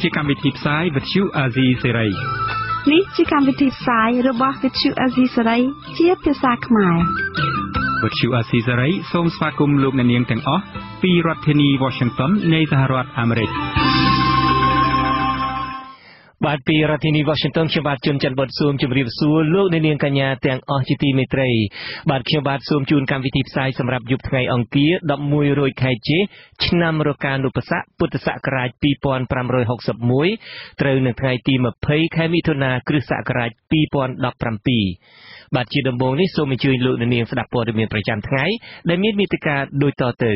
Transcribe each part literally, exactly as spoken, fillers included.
ជាកម្មវិធីផ្សាយវិទ្យុអាស៊ីសេរីនេះជាកម្មវិធីផ្សាយរបស់វិទ្យុអាស៊ីសេរីជាភាសាខ្មែរវិទ្យុអាស៊ីសេរីសូមស្វាគមន៍លោកអ្នកនាងទាំងអស់ពីរដ្ឋធានី Washington នៃសហរដ្ឋអាមេរិកបាទពីរដ្ឋធានី Washington ខ្ញុំបាទជួនច័ន្ទបុតស៊ូមជម្រាបសួរលោកអ្នកនាងកញ្ញាទាំងអស់ជាទីមេត្រីបាទខ្ញុំបាទសូមជូនកម្មវិធីផ្សាយសម្រាប់យប់ថ្ងៃអង្គារដប់មួយរោចខែជេឆ្នាំរកានុបស័កពុទ្ធសករាជពីរពាន់ប្រាំរយហកសិបមួយត្រូវនៅថ្ងៃទីម្ភៃខែមិថុនាគ្រិស្តសករាជពីរពាន់ដប់ប្រាំពីរបាទជាដំបូងនេះសូមអញ្ជើញលោកអ្នកនាងស្ដាប់ព័ត៌មានប្រចាំថ្ងៃដែលមានមេត្តាដូចតទៅ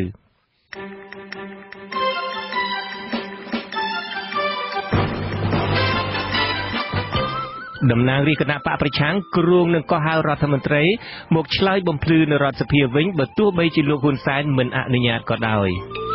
តំណាងរាជគណៈបកប្រឆាំងគ្រងនឹងកោះហៅរដ្ឋមន្ត្រីមកឆ្លើយបំភ្លឺនៅរដ្ឋសភាវិញបើទោះបីជាលោកហ៊ុនសែនមិនអនុញ្ញាតក៏ដោយ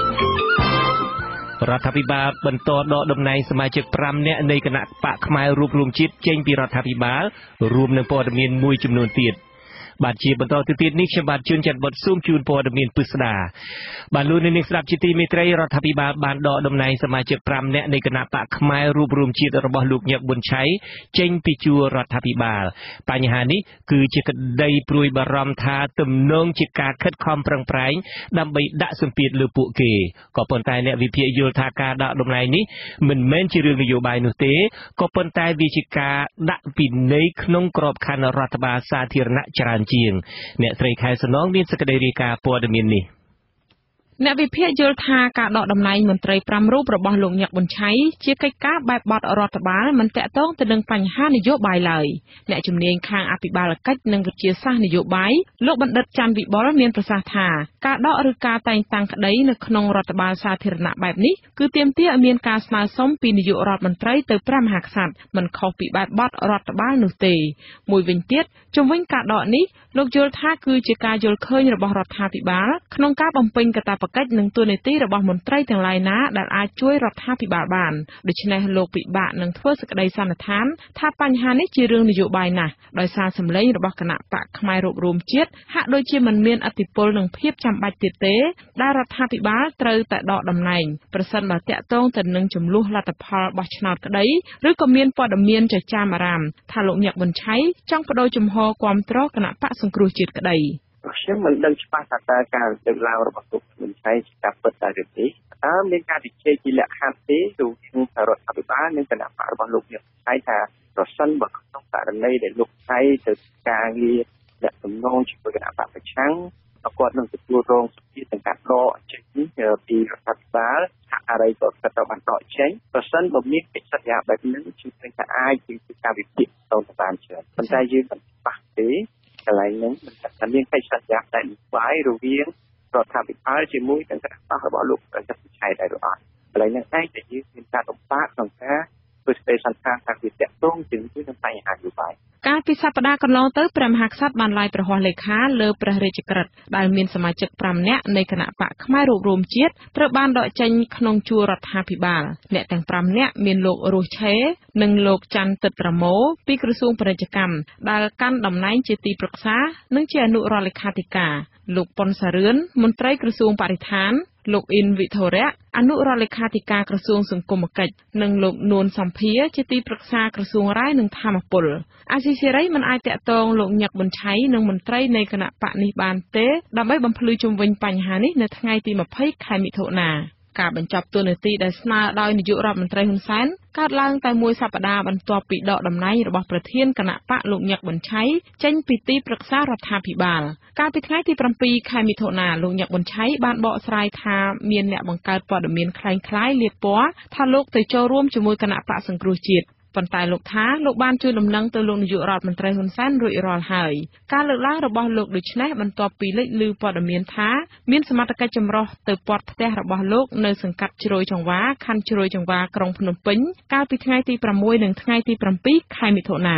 រដ្ឋាភិបាលបន្តដកតំណែងសមាជិកប្រាំនាក់នៃគណៈបកផ្នែករួបរวมជាតិចេញពីរដ្ឋាភិបាលរួមនឹងព័ត៌មានមួយចំនួនទៀតបាទជាបន្តទៅទៀតនេះខ្ញុំបាទជួនច័ន្ទបុតស៊ូមជូនព័ត៌មានពិស្ដាបាទលោកអ្នកនាងស្ដាប់ជាទីមេត្រីរដ្ឋាភិបាលបានដកតំណែងសមាជិកប្រាំនាក់នៃគណៈបកផ្នែករួបរวมជាតិរបស់លោកញឹកប៊ុនឆៃចេញពីជួររដ្ឋាភិបាលបញ្ហានេះគឺជាក្តីព្រួយបារម្ភថាទំនងជាការខិតខំប្រឹងប្រែងដើម្បីដាក់សម្ពាធលើពួកគេក៏ប៉ុន្តែអ្នកវិភាគយល់ថាការដកតំណែងនេះមិនមែនជារឿងនយោបាយនោះទេក៏ប៉ុន្តែវាជាការដាក់ពិន័យក្នុងក្របខ័ណ្ឌរដ្ឋបាលសាធារណៈច្រើនជាងអ្នកស្រីខែសំណងមានសេចក្តីរាយការណ៍ព័ត៌មាននេះអ្នកវិភាគយល់ថាការដកតំណែងមន្ត្រីប្រាំរូបរបស់លោកញឹកប៊ុនឆៃជាកិច្ចការបែបបទរដ្ឋបាលមិនតាក់ទងទៅនឹងបញ្ហានយោបាយឡើយអ្នកជំនាញខាងអភិបាលកិច្ចនិងវិទ្យាសាស្ត្រនយោបាយលោកបណ្ឌិតច័ន្ទវិបុលមានប្រសាសន៍ថាការដកឬការតែងតាំងក្តីនៅក្នុងរដ្ឋបាលសាធារណៈបែបនេះគឺទាមទារឲ្យមានការស្នើសុំពីនាយករដ្ឋមន្ត្រីទៅព្រះមហាក្សត្រមិនខុសពីបែបបទរដ្ឋបាលនោះទេមួយវិញទៀតជំវិញការដកនេះលោកយល់ថាគឺជាការយល់ឃើញរបស់រដ្ឋាភិបាលក្នុងការបំពេញកាតព្វកិច្ចនិងទូនាទីរបស់មន្ត្រីទាំងឡាយណាដែលអាចជួយរដ្ឋាភិបាលបានដូច្នេះលោកពិបាកនឹងធ្វើសេចក្តីសន្និដ្ឋានថាបញ្ហានេះជារឿងនយោបាយណាស់ដោយសារសម្លេងរបស់គណៈបកផ្នែករួបរวมជាតិហាក់ដូចជាមិនមានឥទ្ធិពលនឹងភាពចាំបាច់ទៀតទេដែលរដ្ឋាភិបាលត្រូវតែដកតំណែងប្រសិនបើតាក់ទងទៅនឹងចំនួនលទ្ធផលបោះឆ្នោតក្តីឬក៏មានព័ត៌មានចចាមអារាមថាលោកញឹកប៊ុនឆៃចង់បដូរជំហរគាំទ្រគណៈបកសង្គ្រោះជាតិក្តីខ្ញុំមិនដឹងច្បាស់ថាតើការលើកឡើងរបស់លោកហ៊ុនសែនជាការពិតតែឬទេតើមានការជជែកពីលក្ខខណ្ឌទេទូទាំងរដ្ឋាភិបាលនិងគណៈបករបស់លោកហ៊ុនសែនថាប្រសិនបើក្នុងករណីដែលលោកហ៊ុនសែនទៅការងារអ្នកទំនងជាមួយគណៈបកប្រឆាំងគាត់នឹងទទួលរងសម្ពាធទាំងការដកចេញពីរដ្ឋាភិបាលថាอะไรក៏គាត់ទៅបានដកចេញប្រសិនបើមានកិច្ចសន្យាបែបនេះគឺថាអាចជាការវិភាគទៅតាមច្រើនប៉ុន្តែយើងមិនច្បាស់ទេកន្លែងហ្នឹងមិនថាមានកិច្ចសន្យាតែបាយរវាងរដ្ឋាភិបាលជាមួយនឹងគណៈបករបស់លោកប្រសិទ្ធឆៃដែរឬអត់កន្លែងហ្នឹងឯងដែលយើងមានការលំបាកក្នុងការធ្វើស្ទេសន្តានថាវាតាក់ទងជាមួយនឹងបញ្ហានយោបាយកាលពីសប្តាហ៍កន្លងទៅព្រះមហាក្សត្របានឡាយប្រហ័សលេខាលើព្រះរាជក្រឹត្យដែលមានសមាជិកប្រាំនាក់នៃគណៈបកផ្នែករួបរวมជាតិត្រូវបានដកចេញក្នុងជួររដ្ឋាភិបាលអ្នកទាំងប្រាំនាក់មានលោករស់ឆេនិងលោកច័ន្ទទិត្យរមោពីក្រសួងពាណិជ្ជកម្មដែលកាន់តំណែងជាទីប្រឹក្សានិងជាអនុរដ្ឋលេខាធិការលោកប៉ុនសារឿនមន្ត្រីក្រសួងបរិស្ថានលោកអ៊ីនវិធរៈអនុរដ្ឋលេខាធិការក្រសួងសង្គមគិច្ចនិងលោកនួនសំភាជាទីប្រឹក្សាក្រសួងរាយនឹងធម្មពលអាស៊ីសេរីមិនអាចតាក់ទងលោកញឹកប៊ុនឆៃនិងមន្ត្រីនៃគណៈបកនេះបានទេដើម្បីបំភ្លឺជុំវិញបញ្ហានេះនៅថ្ងៃទីម្ភៃខែមិថុនាការបញ្ចប់ទូនាទីដែលស្នើដោយនាយករដ្ឋមន្ត្រីហ៊ុនសែនកើតឡើងតែមួយសប្តាហ៍បន្ទាប់ពីដកតំណែងរបស់ប្រធានគណៈបកលោកញឹកប៊ុនឆៃចេញពីទីប្រឹក្សារដ្ឋាភិបាលកាលពីថ្ងៃទីប្រាំពីរខែមិថុនាលោកញឹកប៊ុនឆៃបានបកស្រាយថាមានអ្នកបង្កើតព័ត៌មានคล้ายៗលាបពណ៌ថាលោកទៅចូលរួមជាមួយគណៈបកសង្គ្រោះជាតិប៉ុន្តែលោកថាលោកបានជួយដំណឹងទៅលោកនាយករដ្ឋមន្ត្រីហ៊ុនសែនរួចរាល់ហើយការលើកឡើងរបស់លោកដូចនេះបន្ទាប់ពីលេចឮព័ត៌មានថាមានសមត្ថកិច្ចចម្រុះទៅព័ទ្ធផ្ទះរបស់លោកនៅសង្កាត់ជ្រោយចង្វាខណ្ឌជ្រោយចង្វាក្រុងភ្នំពេញកាលពីថ្ងៃទីប្រាំមួយនិងថ្ងៃទីប្រាំពីរខែមិថុនា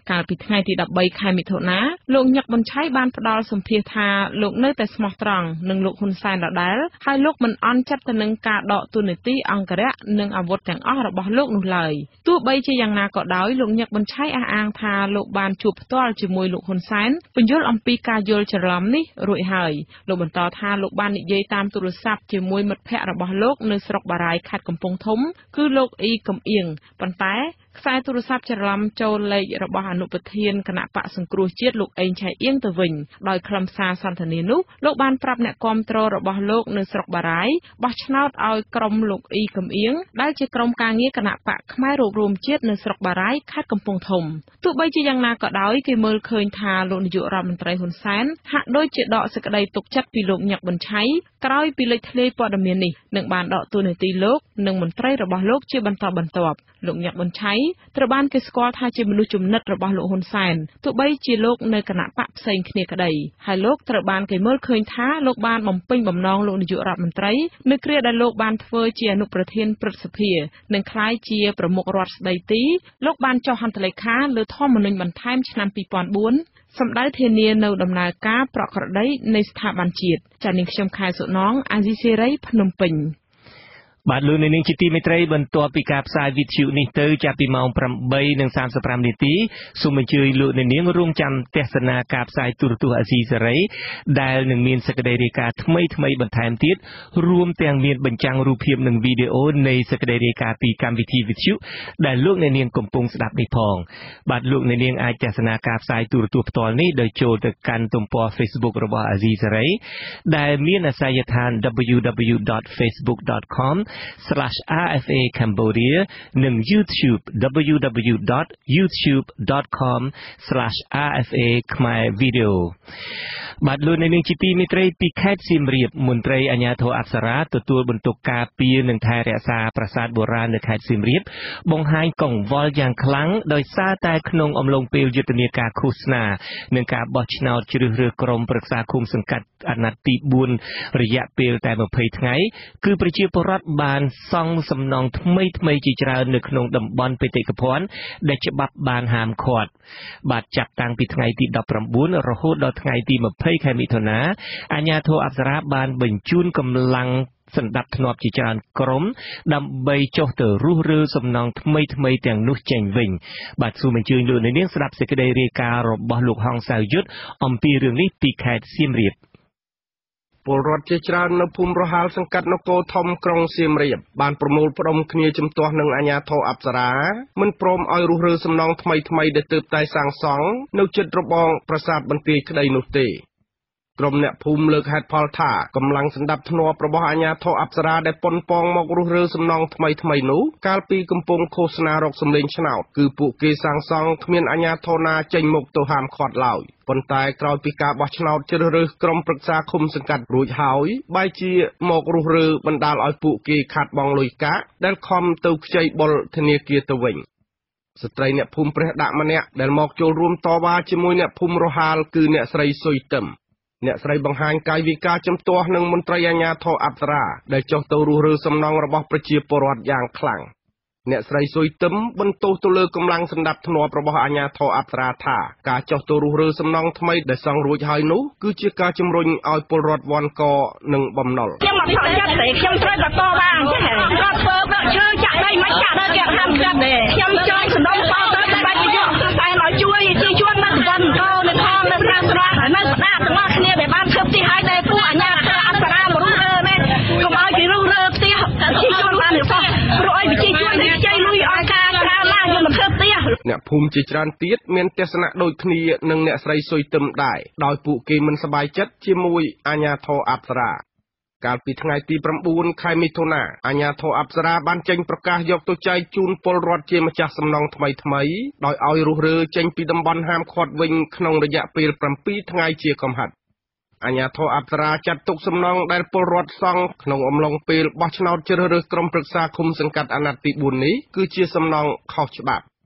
កាលពីថ្ងៃទីដប់បីខែមិថុនាលោកញឹកប៊ុនឆៃបានផ្ដល់សម្ភាសថាលោកនៅតែស្មោះត្រង់នឹងលោកហ៊ុនសែនដដែលហើយលោកមិនអន់ចិត្តទៅនឹងការដកទូនីតិអង្គរៈនិងអាវុធទាំងអស់របស់លោកនោះឡើយទោះបីជាយ៉ាងណាក៏ដោយលោកញឹកប៊ុនឆៃអះអាងថាលោកបានជួបផ្ទាល់ជាមួយលោកហ៊ុនសែនពន្យល់អំពីការយល់ច្រឡំនេះរួចហើយលោកបន្តថាលោកបាននិយាយតាមទូរស័ព្ទជាមួយមិត្តភ័ក្តិរបស់លោកនៅស្រុកបារាយខេត្តកំពង់ធំគឺលោកអ៊ីកំអៀងប៉ុន្តែខ្សែទូរស័ព្ទច្រឡំចូលលេខរបស់អនុប្រធានគណៈបកសង្គ្រោះជាតិលោកអេងឆៃអៀងទៅវិញដោយខ្លឹមសារសន្ទនានោះលោកបានប្រាប់អ្នកគាំទ្ររបស់លោកនៅស្រុកបារាយបោះឆ្នោតឲ្យក្រុមលោកអ៊ីកំអៀងដែលជាក្រុមការងារគណៈបកខ្មែររួបរวมជាតិនៅស្រុកបារាយខេត្តកំពង់ធំទោះបីជាយ៉ាងណាក៏ដោយគេមើលឃើញថាលោកនាយករដ្ឋមន្ត្រីហ៊ុនសែនហាក់ដូចជាដកសេចក្តីទុកចិត្តពីលោកញឹកប៊ុនឆៃក្រោយពីលេចធ្លាយព័ត៌មាននេះនឹងបានដកតួនាទីលោកនិងមន្ត្រីរបស់លោកជាបន្តបន្ទាប់លោកញឹកប៊ុនឆៃត្រូវបានគេស្គាល់ថាជាមនុស្សចំណិតរបស់លោកហ៊ុនសែនទោះបីជាលោកនៅគណៈបកផ្សេងគ្នាក្តីហើយលោកត្រូវបានគេមើលឃើញថាលោកបានបំពេញបំណងលោកនាយករដ្ឋមន្ត្រីនៅគ្រាដែលលោកបានធ្វើជាអនុប្រធានព្រឹទ្ធសភានិងក្លាយជាប្រមុខរដ្ឋស្ដីទីលោកបានចុះហត្ថលេខាលើធម្មនុញ្ញបន្ថែមឆ្នាំពីរពាន់បួនសម្ដៅធានានៅដំណើរការប្រក្រតីនៃស្ថាប័នជាតិចា៎នាងខ្ញុំខែសុណងអាស៊ីសេរីភ្នំពេញបាទលោកនាងជាទីមេត្រីបន្ទាប់ពីការផ្សាយវិទ្យុនេះទៅចាប់ពីម៉ោង ប្រាំបីនិងសាមសិបប្រាំ នាទីសូមអញ្ជើញលោកនាងរងចាំទស្សនាការផ្សាយទូរទស្សន៍អាស៊ីសេរីដែលនឹងមានសេចក្តីរាយការណ៍ថ្មីថ្មីបន្ថែមទៀតរួមទាំងមានបញ្ចាំងរូបភាពនិងវីដេអូនៃសេចក្តីរាយការណ៍ពីកម្មវិធីវិទ្យុដែលលោកនាងកំពុងស្ដាប់នេះផងបាទលោកនាងអាចទស្សនាការផ្សាយទូរទស្សន៍ផ្ទាល់នេះដោយចូលទៅកាន់ទំព័រ Facebook របស់អាស៊ីសេរីដែលមានអាសយដ្ឋាន double-u double-u double-u dot facebook dot com slash R F A Cambodia និង YouTube double-u double-u double-u dot youtube dot com slash R F A Khmer Video បាទលោកនាងជាទីមេត្រីពីខេត្តសៀមរាបមន្ត្រីអាជ្ញាធរអប្សរាទទួលបន្ទុកការពារនិងថែរក្សាប្រាសាទបុរាណនៅខេត្តសៀមរាបបង្ហាញកង្វល់យ៉ាងខ្លាំងដោយសារតែក្នុងអំឡុងពេលយុទ្ធនាការឃោសនានិងការបោះឆ្នោតជ្រើសរើសក្រុមប្រឹក្សាឃុំសង្កាត់អាណត្តិទីបួនរយៈពេលតែម្ភៃថ្ងៃគឺប្រជាពលរដ្ឋបានសង់សំណង់ថ្មីថ្មីជាច្រើននៅក្នុងតំបន់បេតិកភណ្ឌដែលច្បាប់បានហាមឃាត់បាទចាប់តាំងពីថ្ងៃទីដប់ប្រាំបួនរហូតដល់ថ្ងៃទីម្ភៃខែមិថុនាអាជ្ញាធរអប្សរាបានបញ្ជូនកម្លាំងសណ្ដាប់ធ្នាប់ជាច្រើនក្រុមដើម្បីចុះទៅរុះរើសំណង់ថ្មីថ្មីទាំងនោះចេញវិញបាទសូមអញ្ជើញលោកនាងស្ដាប់សេចក្តីរាយការណ៍របស់លោកហងសៅយុទ្ធអំពីរឿងនេះពីខេត្តសៀមរាបពលរដ្ឋជាច្រើននៅភូមិរហាលសង្កាត់នគរធំក្រុងសៀមរាបបានប្រមូលផ្ដុំគ្នាជំទាស់នឹងអាជ្ញាធរអប្សរាមិនព្រមឲ្យរុះរើសំណង់ថ្មីថ្មីដែលទើបតែសាងសង់នៅជិតរបងប្រាសាទបន្ទាយក្តីនោះទេក្រុមអ្នកភូមិលើកហេតុផលថាកម្លាំងសណ្ដាប់ធ្នាប់របស់អាជ្ញាធរអប្សរាដែលប៉ុនប៉ងមករុះរើសំណង់ថ្មីថ្មីនោះកាលពីកំពុងឃោសនារកសម្លេងឆ្នោតគឺពួកគេសាងសង់គ្មានអាជ្ញាធរណាចេញមុខទៅហាមឃាត់ឡើយប៉ុន្តែក្រោយពីការបោះឆ្នោតជ្រើសរើសក្រុមប្រឹក្សាឃុំសង្កាត់រួចហើយបែរជាមករុះរើបណ្ដាលឲ្យពួកគេខាត់បង់លុយកាក់ដែលខំទៅខ្ចីបុលធនាគារទៅវិញស្ត្រីអ្នកភូមិព្រះដាក់ម្នាក់ដែលមកចូលរួមតវ៉ាជាមួយអ្នកភូមិរហាលគឺអ្នកស្រីសុយទឹមអ្នកស្រីបង្ហាញកាយវិការជំទាស់នឹងមន្ត្រីអាជ្ញាធរអប្សរាដែលចុះទៅរុះរើសំណង់របស់ប្រជាពលរដ្ឋយ៉ាងខ្លាំងអ្នកស្រីសុយទឹមបន្ទោសទៅលើកម្លាំងសណ្ដាប់ធ្នាប់របស់អាជ្ញាធរអប្សរាថាការចុះទៅរុះរើសំណង់ថ្មីដែលសង់រួចហើយនោះគឺជាការជំរុញឲ្យពលរដ្ឋវាន់កនិងបំណុលខ្ញុំអត់ខកចិត្តទេខ្ញុំត្រូវតែតវ៉ាអញ្ចឹងគាត់ធ្វើដាក់ឈើចាក់ដីមិនចាក់ដល់គេហាមចិត្តទេខ្ញុំចង់សំដៅបោទៅបាច់ទៅយកតែឲ្យជួយជួយជួនមកដល់កោនៅផងនៅប្រាស្រ័យនៅស្ដាប់ទាំងអស់គ្នាដែលបានធ្វើផ្ទះឲ្យតែពួកអាជ្ញាធរអប្សរាមករុះរើមែនកុំឲ្យគេរុះរើផ្ទះជីជួនបានសោះព្រោះឲ្យវិជាជួនខ្ចីលុយឲ្យការក្រៅឡើងយកមកធ្វើផ្ទះអ្នកភូមិជាច្រើនទៀតមានទស្សនៈដូចគ្នានឹងអ្នកស្រីសុយទឹមដែរដោយពួកគេមិនសប្បាយចិត្តជាមួយអាជ្ញាធរអប្សរាកាលពីថ្ងៃទីប្រាំបួនខែមិថុនាអាជ្ញាធរអប្សរាបានចេញប្រកាសយកទៅចែកជូនពលរដ្ឋជាម្ចាស់សំណង់ថ្មីថ្មីដោយឲ្យរុះរើចេញពីតំបន់ហាមឃាត់វិញក្នុងរយៈពេលប្រាំពីរថ្ងៃជាកំហិតអាជ្ញាធរអប្សរាចាត់ទុកសំណង់ដែលពលរដ្ឋសង់ក្នុងអំឡុងពេលបោះឆ្នោតជ្រើសរើសក្រុមប្រឹក្សាឃុំសង្កាត់អាណត្តិទីបួននេះគឺជាសំណង់ខុសច្បាប់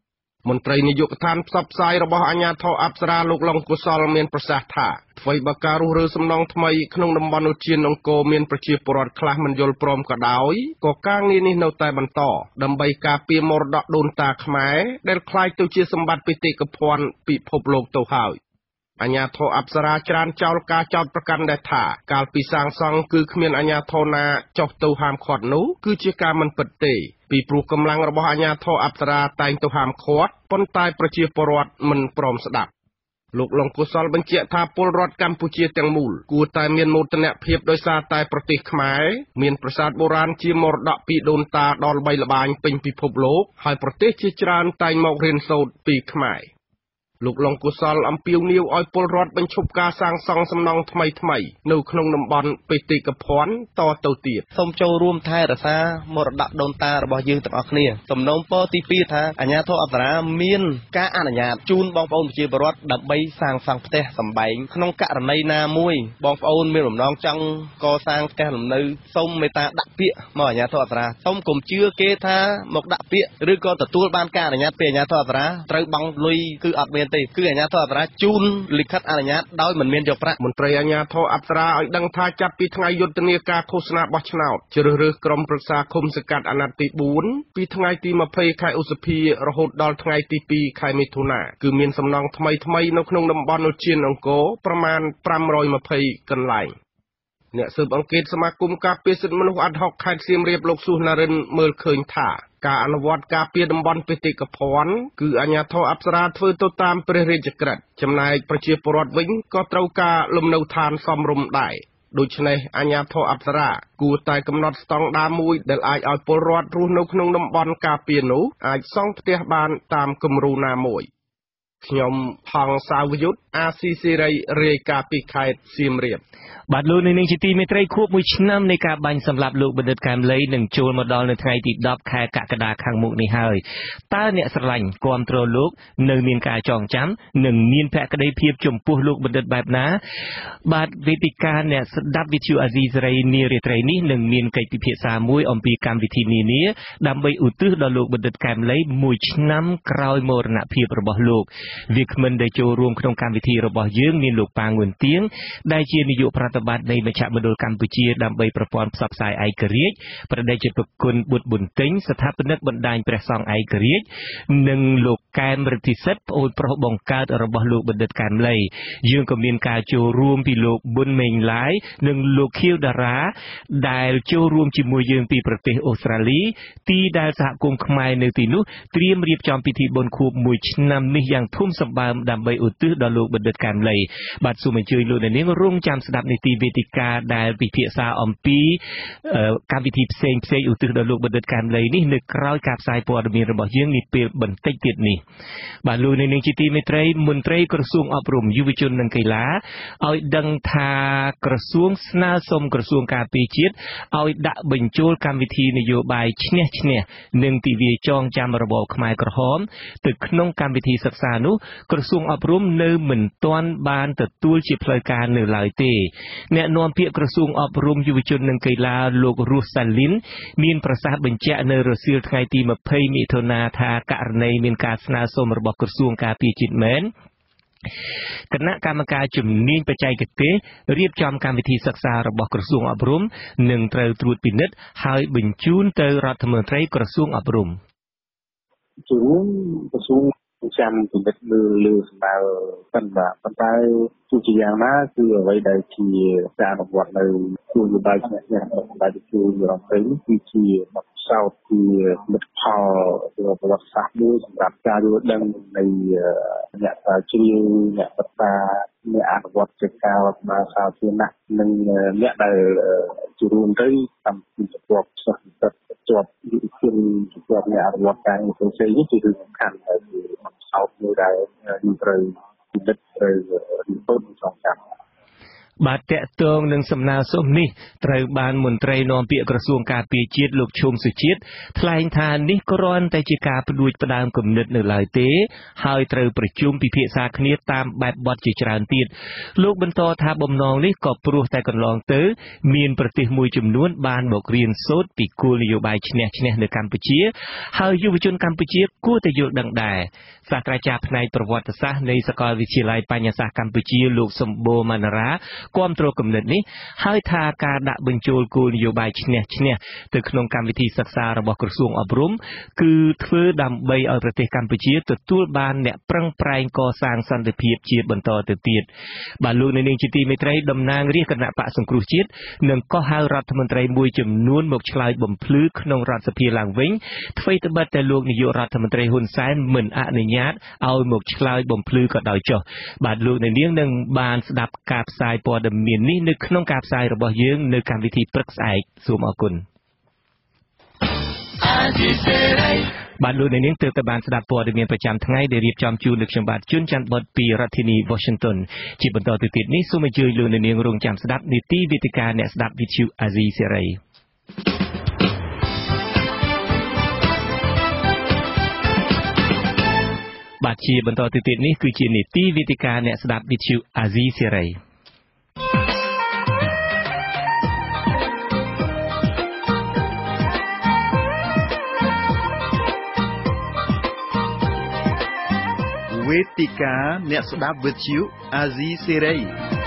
មន្ត្រីនាយកដ្ឋានផ្សព្វផ្សាយរបស់អាជ្ញាធរអប្សរាលោកឡុងកុសលមានប្រសាសន៍ថាអ្វីបើការរុះរើសំណង់ថ្មីក្នុងតំបន់ឧទ្យានអង្គរមានប្រជាពលរដ្ឋខ្លះមិនយល់ព្រមក៏ដោយក៏ការងារនេះនៅតែបន្តដើម្បីការពារមរតកដូនតាខ្មែរដែលក្លាយទៅជាសម្បត្តិបេតិកភណ្ឌពិភពលោកទៅហើយអាជ្ញាធរអប្សរាច្រានចោលការចោទប្រកាន់ដែលថាកាលពីសាងសង់គឺគ្មានអាជ្ញាធរណាចុះទៅហាមឃាត់នោះគឺជាការមិនពិតទេពីព្រោះកម្លាំងរបស់អាជ្ញាធរអប្សរាតែងទៅហាមឃាត់ប៉ុន្តែប្រជាពលរដ្ឋមិនព្រមស្ដាប់លោកឡុងកុសលបញ្ជាក់ថាពលរដ្ឋកម្ពុជាទាំងមូលគួរតែមានមោទនភាពដោយសារតែប្រទេសខ្មែរមានប្រាសាទបុរាណជាមរតកពីដូនតាដ៏ល្បីល្បាញពេញពិភពលោកហើយប្រទេសជាច្រើនតែងមករៀនសូត្រពីខ្មែរលោកឡុងកុសលអំពាវនាវឲ្យពលរដ្ឋបញ្ឈប់ការសាងសង់សំណង់ថ្មីថ្មីនៅក្នុងតំបន់បេតិកភណ្ឌតទៅទៀតសូមចូលរួមថែរក្សាមរតកដូនតារបស់យើងទាំងអស់គ្នាសំណូមពរទីពីរថាអាជ្ញាធរអប្សរាមានការអនុញ្ញាតជូនបងប្អូនប្រជាពលរដ្ឋដើម្បីសាងសង់ផ្ទះសម្បែងក្នុងករណីណាមួយបងប្អូនមានបំណងចង់កសាងផ្ទះលំនៅសូមមេត្តាដាក់ពាក្យមកអាជ្ញាធរអប្សរាសូមកុំជឿគេថាមកដាក់ពាក្យឬក៏ទទួលបានការអនុញ្ញាតពីអាជ្ញាធរអប្សរាត្រូវបង់លុយគឺអត់មានគឺអាជ្ញាធរអប្សរាជូនលិខិតអនុញ្ញាតដោយមិនមានយកប្រាក់មន្ត្រីអាជ្ញាធរអប្សរាឲ្យដឹងថាចាប់ពីថ្ងៃយុទ្ធនាការឃោសនាបោះឆ្នោតជ្រើសរើសក្រុមប្រឹក្សាឃុំសង្កាត់អាណត្តិទីបួនពីថ្ងៃទីម្ភៃខែឧសភារហូតដល់ថ្ងៃទីពីរខែមិថុនាគឺមានសំណង់ថ្មីថ្មីនៅក្នុងតំបន់ឧទ្យានអង្គរប្រមាណប្រាំរយម្ភៃកន្លែងអ្នកស៊ើបអង្កេតសមាគមការពារសិទ្ធិមនុស្សអាត់ហុកខេត្តសៀមរាបលោកស៊ូសណារិនមើលឃើញថាការអនុវត្តការពារតំបន់បេតិកភណ្ឌគឺអាជ្ញាធរអប្សរាធ្វើទៅតាមព្រះរាជក្រឹត្យចំណែកប្រជាពលរដ្ឋវិញក៏ត្រូវការលំនៅឋានសមរម្យដែរដូច្នេះអាជ្ញាធរអប្សរាគួរតែកំណត់ស្តង់ដារមួយដែលអាចឲ្យពលរដ្ឋរស់នៅក្នុងតំបន់ការពារនោះអាចសង់ផ្ទះបានតាមគំរូណាមួយខ្ញុំហងសាវយុទ្ធអាស៊ីសេរីរាយការណ៍ពីខេត្តសៀមរាបបាទលោកនាងជាទីមេត្រីខួបមួយឆ្នាំនៃការបាញ់សម្លាប់លោកបណ្ឌិតកែមលីនឹងចូលមកដល់នៅថ្ងៃទីដប់ខែកក្កដាខាងមុខនេះហើយតើអ្នកស្រឡាញ់គាំទ្រលោកនៅមានការចងចាំនិងមានភក្ដីភាពចំពោះលោកបណ្ឌិតបែបណាបាទវេទិកាអ្នកស្ដាប់វិទ្យុអាស៊ីសេរីនារាត្រីនេះនឹងមានកិច្ចពិភាក្សាមួយអំពីកម្មវិធីនានាដើម្បីឧទ្ទិសដល់លោកបណ្ឌិតកែមលីមួយឆ្នាំក្រោយមរណភាពរបស់លោកវាគ្មិនដែលចូលរួមក្នុងកម្មវិធីរបស់យើងមានលោកប៉ាងួនទៀងដែលជានាយកប្រតិបត្តិនៃមជ្ឈមណ្ឌលកម្ពុជាដើម្បីប្រព័ន្ធផ្សព្វផ្សាយឯករាជ្យប្រដេជប្រគុណបុត្រប៊ុនតេងស្ថាបនិកបណ្ដាញព្រះសង្ឃឯករាជ្យនិងលោកកែមរិទ្ធិសិទ្ធប្អូនប្រុសបង្កើតរបស់លោកបណ្ឌិតកែមលីយើងក៏មានការចូលរួមពីលោកប៊ុនមេងឡាយនិងលោកខៀវតារាដែលចូលរួមជាមួយយើងពីប្រទេសអូស្ត្រាលីទីដែលសហគមន៍ខ្មែរនៅទីនោះត្រៀមរៀបចំពិធីបុណ្យខួបមួយឆ្នាំនេះយ៉ាងធំសម្បើមដើម្បីឧទ្ទិសដល់លោកបណ្ឌិតកែមលីបាទសូមអញ្ជើញលោកនាងរងចាំស្ដាប់នីតិវេទិកាដែលពិភាក្សាអំពីកម្មវិធីផ្សេងផ្សេងឧទ្ទិសដល់លោកបណ្ឌិតកែមលីនេះនៅក្រៅការផ្សាយព័ត៌មានរបស់យើងនេះពេលបន្តិចទៀតនេះបាទលោកនាងជាទីមេត្រីមន្ត្រីក្រសួងអប់រំយុវជននិងកីឡាឲ្យដឹងថាក្រសួងស្នើសុំក្រសួងការពារជាតិឲ្យដាក់បញ្ចូលកម្មវិធីនយោបាយឈ្នះឈ្នះនិងទិវាចងចាំរបបខ្មែរក្រហមទៅក្នុងកម្មវិធីសិក្សានោះក្រសួងអប់រំនៅមិនទាន់បានទទួលជាផ្លូវការនៅឡើយទេអ្នកនាំពាក្យក្រសួងអប់រំយុវជននិងកីឡាលោករស់សាលីនមានប្រសាសន៍បញ្ជាក់នៅរសៀលថ្ងៃទីម្ភៃមិថុនាថាករណីមានការស្នើសុំរបស់ក្រសួងការពារជាតិមែនគណៈកម្មការជំនាញបច្ចេកទេសរៀបចំកម្មវិធីសិក្សារបស់ក្រសួងអប់រំនឹងត្រូវត្រួតពិនិត្យហើយបញ្ជូនទៅរដ្ឋមន្ត្រីក្រសួងអប់រំជួនក្រសួងចាំពិនិត្យលើលើសម្ដៅប៉ុន្តែប៉ុន្តែទោះជាយ៉ាងណាគឺអ្វីដែលជាការអនុវត្តនៅគោលនយោបាយឈ្នះឈ្នះសម្ដៅជួនរំពេញគឺជាបទសោតជាមិត្តផលប្រវត្តិសាស្ត្រមួយសម្រាប់ការយល់ដឹងនៃអ្នកស្រាវជ្រាវអ្នកសិក្សាអ្នកអនុវត្តកិច្ចការរដ្ឋបាលសាធារណៈនិងអ្នកដែលចូលរួមទៅតាមពីជាប់សិស្សនិស្សិតជាប់យុវជនជាប់អ្នកអនុវត្តការងារផ្សេងៗនេះជារឿងសំខាន់ដែលជាបទសោតមួយដែលយើងត្រូវពិនិត្យត្រូវរៀនសូត្រចងចាំបាទតកតងនឹងសំណើសុំនេះត្រូវបានមន្ត្រីនាំពាក្យក្រសួងការពារជាតិលោកឈុំសុជាតិថ្លែងថានេះគ្រាន់តែជាការផ្ដួចផ្ដើមគំនិតនៅឡើយទេហើយត្រូវប្រជុំពិភាក្សាគ្នាតាមបែបបទជាច្រើនទៀតលោកបន្តថាបំណងនេះក៏ព្រោះតែកន្លងទៅមានប្រទេសមួយចំនួនបានមករៀនសូត្រពីគោលនយោបាយឈ្នះឈ្នះនៅកម្ពុជាហើយយុវជនកម្ពុជាគួរតែយល់ដឹងដែរសាស្ត្រាចារ្យផ្នែកប្រវត្តិសាស្ត្រនៃសាកលវិទ្យាល័យបញ្ញាសាស្ត្រកម្ពុជាលោកសម្បូរម៉ាណារ៉ាគាំទ្រគំនិតនេះហើយថាការដាក់បញ្ចូលគោលនយោបាយឈ្នះឈ្នះទៅក្នុងកម្មវិធីសិក្សារបស់ក្រសួងអប់រំគឺធ្វើដើម្បីឲ្យប្រទេសកម្ពុជាទទួលបានអ្នកប្រឹងប្រែងកសាងសន្តិភាពជាបន្តទៅទៀតបាទលោកនាងជាទីមេត្រីតំណាងរាជគណៈបកសង្គ្រោះជាតិនិងក៏ហៅរដ្ឋមន្ត្រីមួយចំនួនមកឆ្លើយបំភ្លឺក្នុងរដ្ឋសភាឡើងវិញអ្វីត្បិតតែលោកនាយករដ្ឋមន្ត្រីហ៊ុនសែនមិនអនុញ្ញាតឲ្យមកឆ្លើយបំភ្លឺក៏ដោយចុះបាទលោកនាងនឹងបានស្ដាប់ការផ្សាយព័ត៌មាននេះនៅក្នុងការផ្សាយរបស់យើងនៅកម្មវិធីព្រឹកស្អែកសូមអរគុណបាទលោកនាងទើបតែបានស្ដាប់ព័ត៌មានប្រចាំថ្ងៃដែលរៀបចំជូនលោកខ្ញុំបាទជួនច័ន្ទបុតពីរដ្ឋធានី Washington ជាបន្តទៅទៀតនេះសូមអញ្ជើញលោកនាងរងចាំស្ដាប់នីតិវេទិកាអ្នកស្ដាប់វិទ្យុអាស៊ីសេរីបាទជាបន្តទៅទៀតនេះគឺជានីតិវេទិកាអ្នកស្ដាប់វិទ្យុអាស៊ីសេរីវេទិកាអ្នកស្ដាប់វិទ្យុអាស៊ីសេរី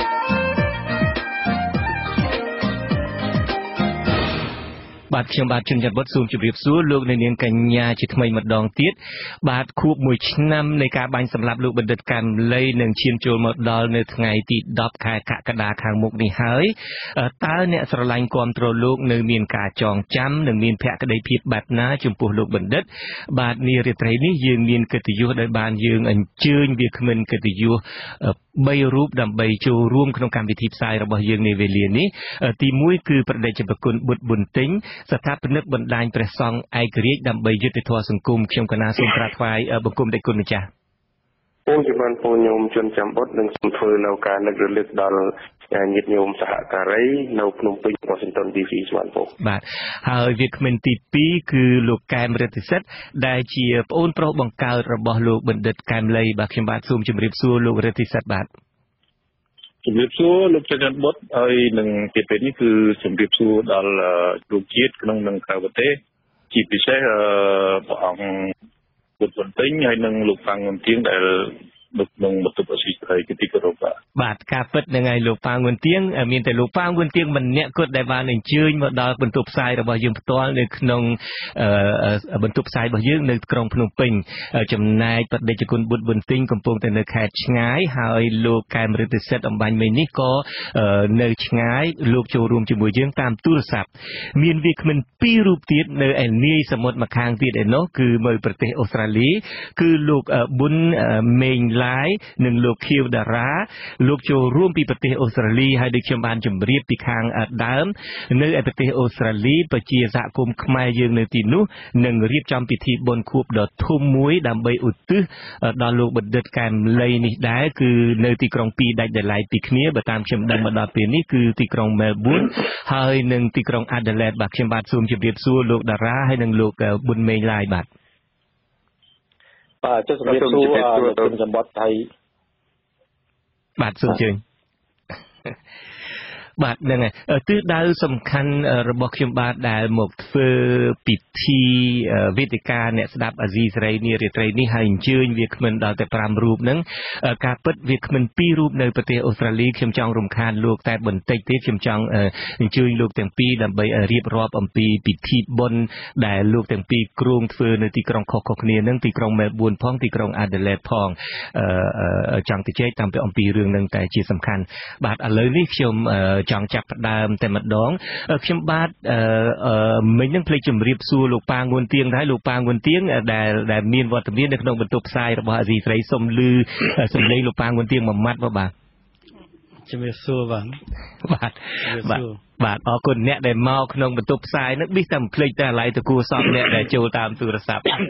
បាទខ្ញុំបាទជនច័ន្ទបុតសូមជម្រាបសួរលោកអ្នកនាងកញ្ញាជាថ្មីម្ដងទៀតបាទខួបមួយឆ្នាំនៃការបាញ់សម្លាប់លោកបណ្ឌិតកែមលីនឹងឈានចូលមកដល់នៅថ្ងៃទីដប់ខែកក្កដាខាងមុខនេះហើយតើអ្នកស្រឡាញ់គាំទ្រលោកនៅមានការចងចាំនិងមានភក្ដីភាពបែបណាចំពោះលោកបណ្ឌិតបាទនារាត្រីនេះយើងមានកិត្តិយសដែលបានយើងអញ្ជើញវាគ្មិនកិត្តិយសបីរូបដើម្បីចូលរួមក្នុងកម្មវិធីផ្សាយរបស់យើងនាវេលានេះទីមួយគឺប្រដេជប្រគុណបុត្រប៊ុនទិញស្ថាបនិកបណ្ដាញព្រះសង្ឃឯករាជ្យដើម្បីយុត្តិធម៌សង្គមខ្ញុំកណាសូមក្រាបថ្វាយបង្គំដេចគុណម្ចាស់ពងជំនាន់ពងញោមជនចាំបុតនឹងសូមធ្វើនៅការនឹករលឹកដល់ញាតិញោមសហការីនៅភ្នំពេញ Washington ឌី ស៊ី ស្វានពងបាទហើយវាគ្មិនទីពីរគឺលោកកែមរិទ្ធិសិទ្ធដែលជាប្អូនប្រុសបង្កើតរបស់លោកបណ្ឌិតកែមលីបាទខ្ញុំបាទសូមជម្រាបសួរលោករិទ្ធិសិទ្ធបាទជំរាបសួរលោកច័ន្ទបុតហើយនឹងជាពេលនេះគឺជំរាបសួរដល់លោកជាតិក្នុងនិងក្រៅប្រទេសជាពិសេសព្រះអង្គបុត្របន្ទិញហើយនឹងលោកប៉ាងងុនទៀងដែលនៅក្នុងបន្ទប់អសីស្រីទីគោរពបាទការពិតនឹងឲ្យលោកប៉ាងងុនទៀងមានតែលោកប៉ាងងុនទៀងម្នាក់គត់ដែលបានអញ្ជើញមកដល់បន្ទប់ផ្សាយរបស់យើងផ្ទាល់នៅក្នុងបន្ទប់ផ្សាយរបស់យើងនៅក្រុងភ្នំពេញចំណែកបដិជគុណបុត្របន្ទិញកំពុងតែនៅខេត្តឆ្ងាយហើយលោកកែមរិទ្ធិសិទ្ធអំបញ្ញមិញនេះក៏នៅឆ្ងាយលោកចូលរួមជាមួយយើងតាមទូរស័ព្ទមានវាគ្មិនពីររូបទៀតនៅឯនាយសមុទ្រម្ខាងទៀតឯនោះគឺនៅប្រទេសអូស្ត្រាលីគឺលោកប៊ុនមេងឡាយនិងលោកខៀវតារាលោកចូលរួមពីប្រទេសអូស្ត្រាលីហើយដូចខ្ញុំបានជម្រាបពីខាងដើមនៅឯប្រទេសអូស្ត្រាលីប្រជាសហគមន៍ខ្មែរយើងនៅទីនោះនឹងរៀបចំពិធីបុណ្យខួបដ៏ធំមួយដើម្បីឧទ្ទិសដល់លោកបណ្ឌិតកែមលីនេះដែរគឺនៅទីក្រុងពីរដាច់ដោយឡែកពីគ្នាបើតាមខ្ញុំដឹងមកដល់ពេលនេះគឺទីក្រុងមែលប៊នហើយនិងទីក្រុងអាដាលេដបាទខ្ញុំបាទសូមជម្រាបសួរលោកតារាហើយនិងលោកប៊ុនមេងឡាយបាទបាទចុះសម្រាប់សួរលោកជំសម្បត្តិហើយបាទសូមអញ្ជើញបាទហ្នឹងហើយទិសដៅសំខាន់របស់ខ្ញុំបាទដែលមកធ្វើពិធីវេទិកាអ្នកស្ដាប់អាស៊ីសេរីនារាត្រីនេះហើយអញ្ជើញវាគ្មិនដល់តែប្រាំរូបហ្នឹងការពិតវាគ្មិនពីររូបនៅប្រទេសអូស្ត្រាលីខ្ញុំចង់រំខានលោកតែបន្តិចទៀតខ្ញុំចង់អញ្ជើញលោកទាំងពីរដើម្បីរៀបរាប់អំពីពិធីបុណ្យដែលលោកទាំងពីរគ្រោងធ្វើនៅទីក្រុងខុសៗគ្នាហ្នឹងទីក្រុងមែលប៊នផងទីក្រុងអាដាលេដផងចង់ទៅជែកតាមពីអំពីរឿងហ្នឹងតែជាសំខាន់បាទឥឡូវនេះខ្ញុំចង់ចាប់ផ្ដើមតែម្ដងខ្ញុំបាទមិញនឹងភ្លេចជម្រាបសួរលោកប៉ាងងុនទៀងដែរលោកប៉ាងងុនទៀងដែលដែលមានវត្តមាននៅក្នុងបន្ទប់ផ្សាយរបស់អាស៊ីសេរីសូមលឺសំឡេងលោកប៉ាងងុនទៀងមួយម៉ាត់មកបាទជំរាបសួរបាទបាទបាទបាទអរគុណអ្នកដែលមកក្នុងបន្ទប់ផ្សាយនឹងប៊ីសតែមិនភ្លេចតែអាឡ័យទៅគួរសមអ្នកដែលចូលតាមទូរស័ព្ទ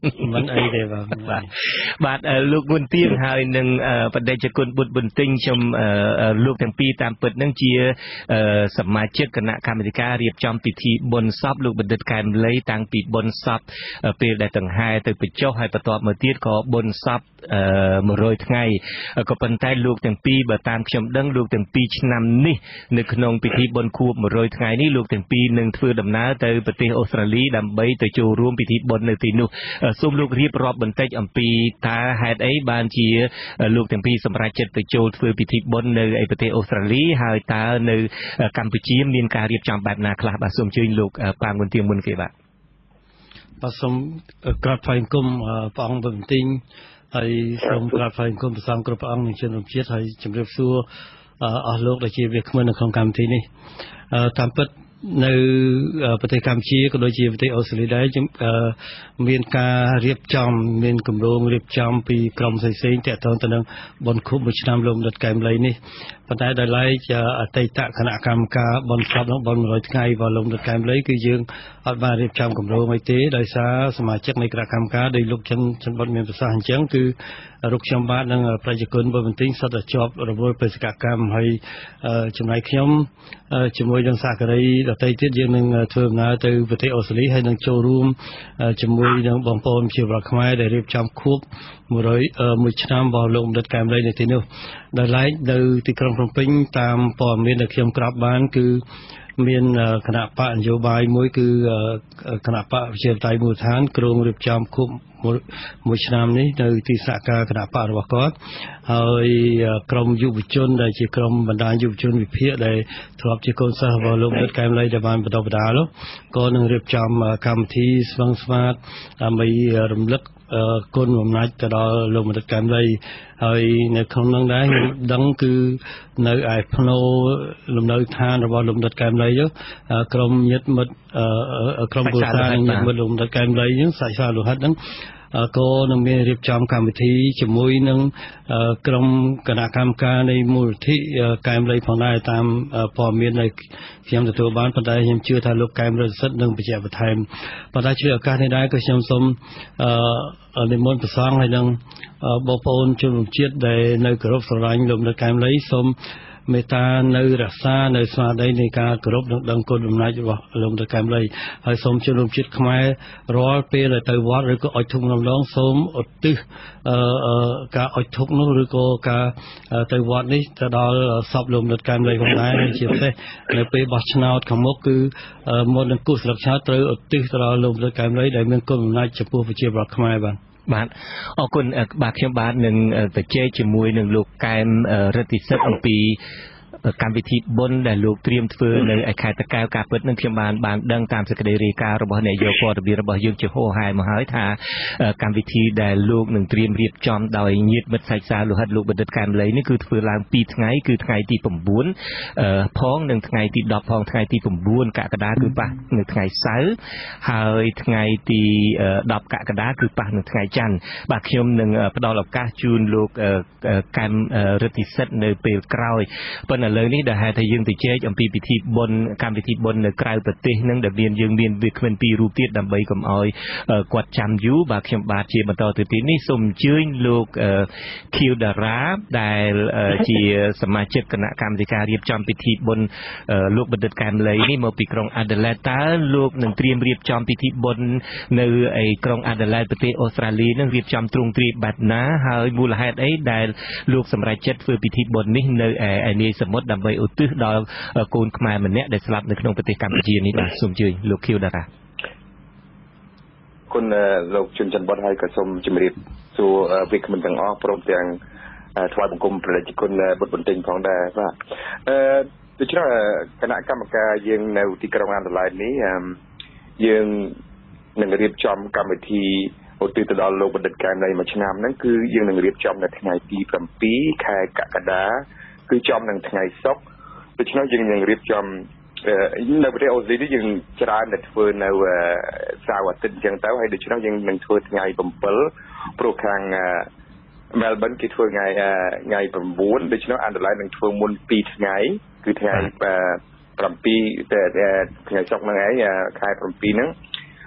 មិនអីទេបាទបាទបាទលោកមុនទៀងហើយនឹងបដិជគុណបុត្របន្ទិញខ្ញុំលោកទាំងពីរតាមពិតនឹងជាសមាជិកគណៈកម្មាធិការរៀបចំពិធីបុណ្យសពលោកបណ្ឌិតកែមលីតាំងពីបុណ្យសពពេលដែលដង្ហែទៅបញ្ចុះហើយបន្ទាប់មកទៀតក៏បុណ្យសពmột trămថ្ងៃក៏ប៉ុន្តែលោកទាំងពីរបើតាមខ្ញុំដឹងលោកទាំងពីរឆ្នាំនេះនៅក្នុងពិធីបុណ្យខួបmột trămថ្ងៃនេះលោកទាំងពីរនឹងធ្វើដំណើរទៅប្រទេសអូស្ត្រាលីដើម្បីទៅចូលរួមពិធីបុណ្យនៅទីនោះសូមលោករៀបរាប់បន្តិចអំពីតើហេតុអីបានជាលោកទាំងពីរសម្រេចចិត្តទៅចូលធ្វើពិធីបុណ្យនៅឯប្រទេសអូស្ត្រាលីហើយតើនៅកម្ពុជាមានការរៀបចំបែបណាខ្លះបាទសូមអញ្ជើញលោកប៉ាងមុនទៀងមុនគេបាទបាទសូមក្រាបថ្វាយបង្គំព្រះអង្គបន្ទិញហើយសូមក្រាបថ្វាយបង្គំព្រះសង្ឃគ្រប់ព្រះអង្គនិងជនរួមជាតិហើយជម្រាបសួរអស់លោកដែលជាវាគ្មិននៅក្នុងកម្មវិធីនេះតាមពិតនៅប្រទេសកម្ពុជាក៏ដូចជាប្រទេសអូស្ត្រាលីដែរមានការរៀបចំមានគម្រោងរៀបចំពីក្រមផ្សេងៗទាក់ទងទៅនឹងបុណ្យខួបមួយឆ្នាំលោកបណ្ឌិតកែមលីនេះប៉ុន្តែដោយឡែកអតីតគណៈកម្មការបុណ្យសពនិងបុណ្យmột trămថ្ងៃរបស់លោកបណ្ឌិតកែមលីគឺយើងអត់បានរៀបចំគម្រោងអីទេដោយសារសមាជិកនៃគណៈកម្មការដោយលោកចិនចិនបុតមានប្រសាសន៍អញ្ចឹងគឺរុកខ្ញុំបាទនិងប្រជាជនបុបន្ទិញសុទ្ធតែជាប់រវល់បេសកកម្មហើយចំណែកខ្ញុំជាមួយនឹងសហការីដទៃទៀតយើងនឹងធ្វើដំណើរទៅប្រទេសអូស្ត្រាលីហើយនឹងចូលរួមជាមួយនឹងបងប្អូនជាប្រជាខ្មែរដែលរៀបចំខួបmột trămឆ្នាំរបស់លោកបណ្ឌិតកែមលីនៅទីនោះដោយឡែកនៅទីក្រុងភ្នំពេញតាមព័ត៌មានដែលខ្ញុំក្របបានគឺមានគណៈបកនយោបាយមួយគឺគណៈបកប្រជាធិបតេយ្យមូលដ្ឋានក្រុងរៀបចំខួបមួយឆ្នាំនេះនៅទីសហការគណៈបករបស់គាត់ហើយក្រមយុវជនដែលជាក្រមបណ្ដាញយុវជនវិភាគដែលធ្លាប់ជាកូនសិស្សរបស់លោកបណ្ឌិតកែមលីដែលបានបន្តបណ្ដាលក៏នឹងរៀបចំកម្មវិធីស្វឹងស្វាតដើម្បីរំលឹកគុណអំណាចទៅដល់លោកបណ្ឌិតកែមលីហើយនៅក្នុងនោះដែរខ្ញុំដឹងគឺនៅឯភ្នូលំនៅឋានរបស់លោកបណ្ឌិតកែមលីក្រុមញាតិមិត្តក្រុមគ្រួសារនិងញាតិមិត្តលោកបណ្ឌិតកែមលីហ្នឹងសាច់សាលោហិតហ្នឹងក៏នឹងមានរៀបចំកម្មវិធីជាមួយនឹងក្រុមគណៈកម្មការនៃមូលនិធិកែមលីផងដែរតាមព័ត៌មានដែលខ្ញុំទទួលបានប៉ុន្តែខ្ញុំជឿថាលោកកែមរដ្ឋសិទ្ធិនឹងបញ្ជាក់បន្ថែមប៉ុន្តែជួយឱកាសនេះដែរក៏ខ្ញុំសូមនិមន្តព្រះសង្ឃហើយនឹងបងប្អូនជនរួមជាតិដែលនៅគោរពស្រឡាញ់លោកបណ្ឌិតកែមលីសូមមេត្តានៅរក្សានៅស្មារតីនៃការគោរពនិងដឹងគុណអំណាចរបស់លោកបណ្ឌិតកែមលីហើយសូមជនរួមជាតិខ្មែររាល់ពេលដែលទៅវត្តឬក៏អុជធូបម្ដងសូមឧទ្ទិសការអុជធូបនោះឬក៏ការទៅវត្តនេះទៅដល់សពលោកបណ្ឌិតកែមលីផងដែរជាពិសេសនៅពេលបោះឆ្នោតខាងមុខគឺមុននឹងគូសស្លឹកឆ្នោតត្រូវឧទ្ទិសទៅដល់លោកបណ្ឌិតកែមលីដែលមានគុណអំណាចចំពោះប្រជាពលរដ្ឋខ្មែរបាទបាទអរគុណបាទខ្ញុំបាទនឹងទៅជែកជាមួយនឹងលោកកែមរិទ្ធិសិទ្ធិអំពីកម្មវិធីបុណ្យដែលលោកត្រៀមធ្វើនៅឯខេត្តតាកែវការពិតនឹងខ្ញុំបានបានដឹងតាមសេចក្តីរាយការណ៍របស់នាយកព័ត៌មានរបស់យើងជាហោហែមកហើយថាកម្មវិធីដែលលោកនឹងត្រៀមរៀបចំដោយញាតិមិត្តសាច់សាលោហិតលោកបណ្ឌិតកែមលីនេះគឺធ្វើឡើងពីរថ្ងៃគឺថ្ងៃទី9ផងនិងថ្ងៃទី10ផងថ្ងៃទី9កក្កដាគឺប៉ះនៅថ្ងៃសៅរ៍ហើយថ្ងៃទី10កក្កដាគឺប៉ះនៅថ្ងៃច័ន្ទបាទខ្ញុំនឹងផ្ដល់ឱកាសជូនលោកកែមរិទ្ធិសិទ្ធិនៅពេលក្រោយប៉ុន្តែឥឡូវនេះដែលហេតុថាយើងទៅជែកអំពីពិធីបុណ្យកម្មវិធីបុណ្យនៅក្រៅប្រទេសនឹងដែលមានយើងមានវាគ្មិនពីររូបទៀតដើម្បីកុំឲ្យគាត់ចាំយូរបាទខ្ញុំបាទជាបន្តទៅទៀតនេះសូមអញ្ជើញលោកខៀវតារាដែលជាសមាជិកគណៈកម្មាធិការរៀបចំពិធីបុណ្យលោកបណ្ឌិតកែមលីនេះមកពីក្រុង Adelaide តើលោកនឹងត្រៀមរៀបចំពិធីបុណ្យនៅឯក្រុង Adelaide ប្រទេសអូស្ត្រាលីនឹងរៀបចំទ្រង់ទ្រាយបែបណាហើយមូលហេតុអីដែលលោកសម្រេចចិត្តធ្វើពិធីបុណ្យនេះនៅឯនាយសមុទ្រដើម្បីឧទ្ទិសដល់កូនខ្មែរម្នាក់ដែលស្លាប់នៅក្នុងប្រទេសកម្ពុជានេះបាទសូមអញ្ជើញលោកខៀវតារាគុណលោកជុនច័ន្ទបុតហើយក៏សូមជម្រាបសួរវិក្កាមទាំងអស់ព្រមទាំងថ្វាយបង្គំព្រះរាជគុណបុត្របន្ទិញផងដែរបាទអឺដូច្នេះគណៈកម្មការយើងនៅទីក្រុងអាដាលេដនេះយើងនឹងរៀបចំកម្មវិធីឧទ្ទិសទៅដល់លោកបណ្ឌិតកែមលីមួយឆ្នាំហ្នឹងគឺយើងនឹងរៀបចំនៅថ្ងៃទី7ខែកក្កដាគឺចំនឹងថ្ងៃសុក្រដូច្នេះយើងនឹងរៀបចំនៅប្រទេសអូស្ត្រាលីយើងច្រើនតែធ្វើនៅសៅរ៍អាទិត្យអញ្ចឹងទៅហើយដូច្នេះយើងនឹងធ្វើថ្ងៃ7ព្រោះខាង Melbourne គេធ្វើថ្ងៃថ្ងៃ9ដូច្នេះ Adelaide នឹងធ្វើមុនពីរថ្ងៃគឺថ្ងៃ7តែថ្ងៃសុក្រហ្នឹងឯងខែ7ហ្នឹង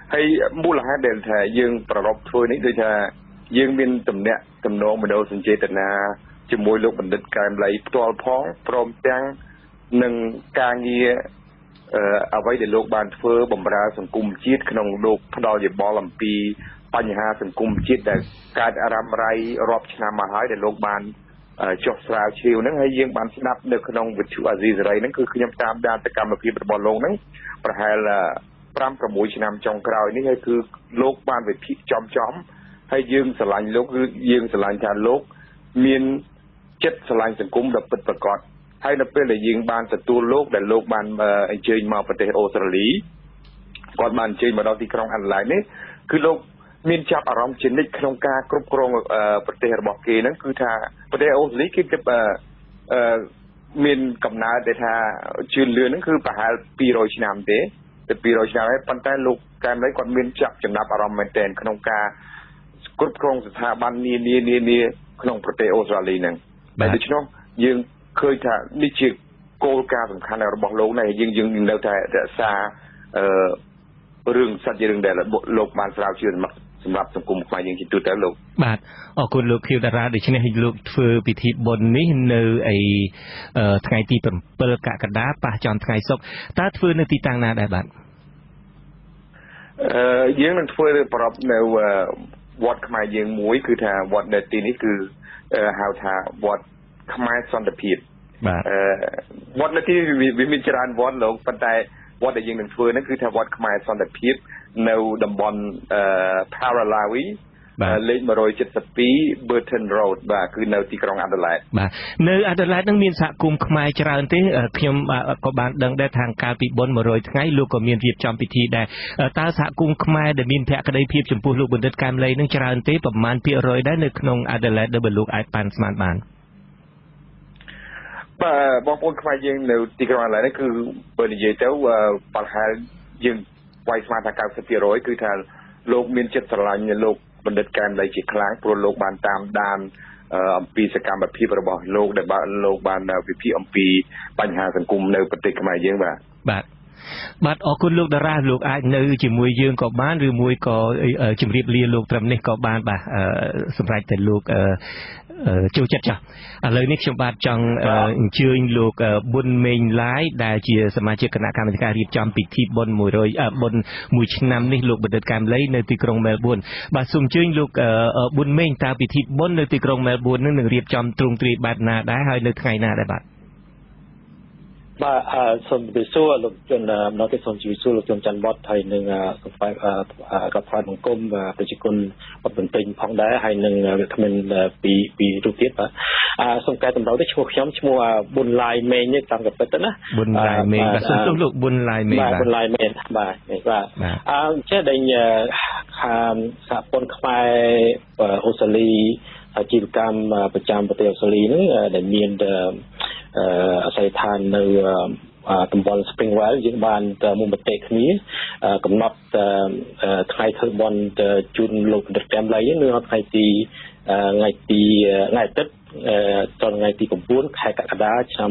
ហើយមូលហេតុដែលថាយើងប្ររពធ្វើនេះដូចថាយើងមានតំណែងតំណងមនោសញ្ចេតនាជាមួយលោកបណ្ឌិតកែមលីផ្ទាល់ផងព្រមទាំងនឹងការងារអ្វីដែលលោកបានធ្វើបម្រើសង្គមជាតិក្នុងលោកផ្ដល់យោបល់អំពីបញ្ហាសង្គមជាតិដែលកើតរ៉ាំរ៉ៃរាប់ឆ្នាំមកហើយដែលលោកបានចុះស្រាវជ្រាវហ្នឹងហើយយើងបានស្ដាប់នៅក្នុងវិទ្យុអាស៊ីសេរីហ្នឹងគឺខ្ញុំតាមដានសកម្មភាពរបស់លោកហ្នឹងប្រហែលfive sixឆ្នាំចុងក្រោយនេះហើយគឺលោកបានវិភាគចំចំហើយយើងស្រឡាញ់លោកគឺយើងស្រឡាញ់ថាលោកមានចិត្តស្រឡាញ់សង្គមដ៏ពិតប្រាកដហើយនៅពេលដែលយើងបានទទួលលោកដែលលោកបានអញ្ជើញមកប្រទេសអូស្ត្រាលីគាត់បានអញ្ជើញមកដល់ទីក្រុងអាដេលេដនេះគឺលោកមានចាប់អារម្មណ៍ជានិច្ចក្នុងការគ្រប់គ្រងប្រទេសរបស់គេហ្នឹងគឺថាប្រទេសអូស្ត្រាលីគេទៅមានកំណើតដែលថាជឿនលឿនហ្នឹងគឺប្រហែលtwo hundredឆ្នាំទេទៅtwo hundredឆ្នាំហើយប៉ុន្តែលោកកែមលីគាត់មានចាប់ចំណាប់អារម្មណ៍មែនទែនក្នុងការគ្រប់គ្រងស្ថាប័ននានានានាក្នុងប្រទេសអូស្ត្រាលីហ្នឹងតែដូច្នោះយើងឃើញថានេះជាគោលការណ៍សំខាន់របស់លោកnàyយើងយើងនៅតែរក្សាអឺរឿងសត្វរឿងដែលលោកបានស្រាវជ្រាវសម្រាប់សង្គមខ្មែរយើងជាទូទៅលោកបាទអរគុណលោកខៀវតារាដូច្នេះលោកធ្វើពិធីបុណ្យនេះនៅឯថ្ងៃទីsevenកក្កដាប៉ះចំថ្ងៃសុក្រតើធ្វើនៅទីតាំងណាដែរបាទអឺយើងនឹងធ្វើប្រពនៅវត្តខ្មែរយើងមួយគឺថាវត្តនៅទីនេះគឺហៅថាវត្តខ្មែរសន្តិភាពបាទអឺវត្តនៅទីវាមានច្រើនវត្តលោកប៉ុន្តែវត្តដែលយើងនឹងធ្វើហ្នឹងគឺថាវត្តខ្មែរសន្តិភាពនៅតំបន់អឺ Paralawi លេខone seventy-two Burton Road បាទគឺនៅទីក្រុងអាដាលេដបាទនៅអាដាលេដនឹងមានសហគមន៍ខ្មែរច្រើនទេខ្ញុំក៏បានដឹងដែរថាកាលពីបុណ្យone hundredថ្ងៃលោកក៏មានរៀបចំពិធីដែរតើសហគមន៍ខ្មែរដែលមានភក្ដីភាពចំពោះលោកបណ្ឌិតកែមលីនឹងច្រើនទេប្រមាណភាគរយដែរនៅក្នុងអាដាលេដដែលបើលោកអាចប៉ាន់ស្មានបានបាទបងប្អូនខ្មែរយើងនៅទីក្រុងអាដាលេដនេះគឺបើនិយាយទៅប្រហែលយើងវាយស្មានថាninety percentគឺថាលោកមានចិត្តស្រឡាញ់លោកបណ្ឌិតកែមលីជាខ្លាំងព្រោះលោកបានតាមដានអំពីសកម្មភាពរបស់លោកដែលបានលោកបានវិភាគអំពីបញ្ហាសង្គមនៅប្រទេសខ្មែរយើងបាទបាទបាទអរគុណលោកតារាលោកអាចនៅជាមួយយើងក៏បានឬមួយក៏ជម្រាបលាលោកត្រឹមនេះក៏បានបាទសម្រាប់តែលោកចូលចិត្តចាស់ឥឡូវនេះខ្ញុំបាទចង់អញ្ជើញលោកប៊ុនមេងឡាយដែលជាសមាជិកគណៈកម្មាធិការរៀបចំពិធីបុណ្យone hundredបុណ្យមួយឆ្នាំនេះលោកបណ្ឌិតកែមលីនៅទីក្រុងមែលប៊នបាទសូមអញ្ជើញលោកប៊ុនមេងតើពិធីបុណ្យនៅទីក្រុងមែលប៊ននឹងនឹងរៀបចំទ្រង់ទ្រាយបែបណាដែរហើយនៅថ្ងៃណាដែរបាទបាទសូមជម្រាបសួរលោកជននៅទីសូមជម្រាបសួរលោកជនច័ន្ទបតហើយនឹងសូមថ្លែងកត់ថ្លែងបង្គំប្រជាជនបតបន្ទិញផងដែរហើយនឹងវាគ្មិនពីពីរូបទៀតបាទសូមកែតម្រូវទៅឈ្មោះខ្ញុំឈ្មោះប៊ុនឡាយមេងតាមកពិតទៅណាប៊ុនឡាយមេងបាទសូមទោសលោកប៊ុនឡាយមេងបាទប៊ុនឡាយមេងបាទបាទអឺចេះតែខាងសហព័ន្ធខ្មែរអូស្ត្រាលីអាជីវកម្មប្រចាំប្រទេសអូស្ត្រាលីហ្នឹងដែលមានអាស័យដ្ឋាននៅតំបន់ Springwell យើងបានមុំមតិគ្នាកំណត់ថ្ងៃធ្វើបុណ្យជូនលោកបណ្ឌិតកែមលីនៅថ្ងៃទីថ្ងៃទីថ្ងៃអាទិត្យដល់ថ្ងៃទីnineខែកក្កដាឆ្នាំ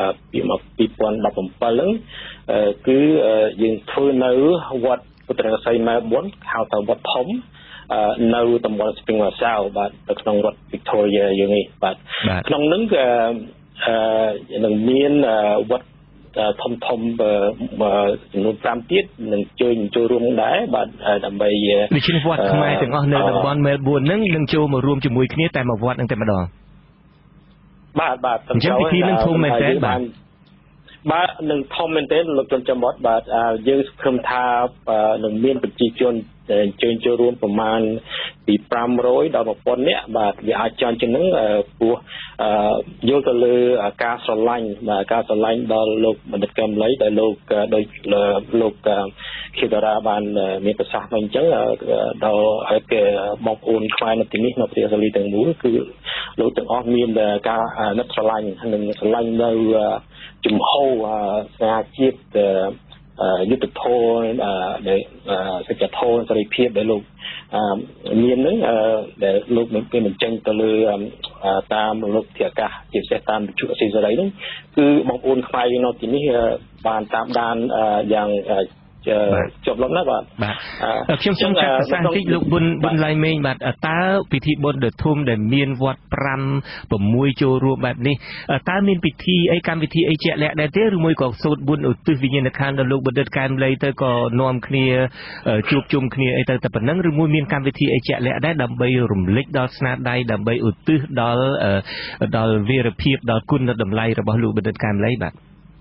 twenty seventeenហ្នឹងគឺយើងធ្វើនៅវត្តពុទ្ធរកសីមែលប៊នហៅថាវត្តធំនៅតំបន់ Springwell South បាទនៅក្នុងរដ្ឋ Victoria យើងនេះបាទក្នុងហ្នឹងគឺអឺនឹងមានវត្តធំធំចំនួនfiveទៀតនឹងជួយចូលរួមដែរបាទដើម្បីដូច្នេះវត្តខ្មែរទាំងអស់នៅតំបន់មែលប៊នហ្នឹងនឹងចូលមករួមជាមួយគ្នាតែមួយវត្តហ្នឹងតែម្ដងបាទបាទអញ្ចឹងពិធីនឹងធំមែនទេបាទបាទនឹងធំមែនទេលោកជនចាំបតបាទយើងសង្ឃឹមថានឹងមានប្រជាជនអញ្ជើញចូលរួមប្រមាណពីfive hundredដល់one thousandនាក់បាទវាអាចចង់ជាងហ្នឹងព្រោះយល់ទៅលើការស្រឡាញ់បាទការស្រឡាញ់ដល់លោកបណ្ឌិតកែមលីដែលលោកដោយលោកខៀវតារាបានមានប្រសាសន៍មកអញ្ចឹងដល់ឲ្យគេបងប្អូនខ្មែរនៅទីនេះនៅប្រទេសអូស្ត្រាលីទាំងមូលគឺលោកទាំងអស់មានការនឹកស្រឡាញ់និងស្រឡាញ់នៅជំហរស្នេហាជាតិយុទ្ធធម៌ដែលសេចក្ដីធម៌សេរីភាពដែលលោកមានហ្នឹងដែលលោកមានបញ្ចេញទៅលើតាមលោកធាតុអាកាសជាពិសេសតាមវិទ្យុអេស៊ីសេរីហ្នឹងគឺបងប្អូនខ្មែរយើងនៅទីនេះបានតាមដានយ៉ាងจบลงนะបាទខ្ញុំសូមចាត់ប្រសាសន៍បន្តិចលោកប៊ុនប៊ុនឡៃមេងបាទតើពិធីបុណ្យដ៏ធំដែលមានវត្តប្រាំប្រាំមួយចូលរួមបែបនេះតើមានពិធីអីកម្មវិធីអីជាក់លាក់ដែរទេឬមួយក៏សូត្របួនឧទ្ទិសវិញ្ញាណក្ខន្ធដល់លោកបណ្ឌិតកែមលីទៅក៏នាំគ្នាជួបជុំគ្នាអីទៅតែប៉ុណ្ណឹងឬមួយមានកម្មវិធីអីជាក់លាក់ដែរដើម្បីរំលឹកដល់ស្នាដៃដើម្បីឧទ្ទិសដល់ដល់វីរភាពដល់គុណតម្លៃរបស់លោកបណ្ឌិតកែមលីបាទ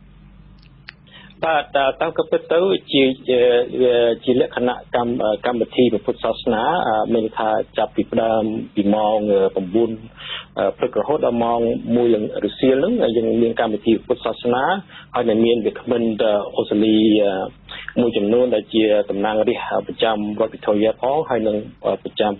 បាទតាមក៏ពិតទៅជាជាលក្ខណៈកម្មកម្មវិធីពុទ្ធសាសនាមានថាចាប់ពីដើមពីម៉ោងnineព្រឹករហូតដល់ម៉ោងoneរសៀលហ្នឹងយើងមានកម្មវិធីពុទ្ធសាសនាហើយនៅមានវាគ្មិនអូស្ត្រាលីមួយចំនួនដែលជាតំណាងរាស្ត្រប្រចាំរដ្ឋវិទ្យាផងហើយនឹងប្រចាំ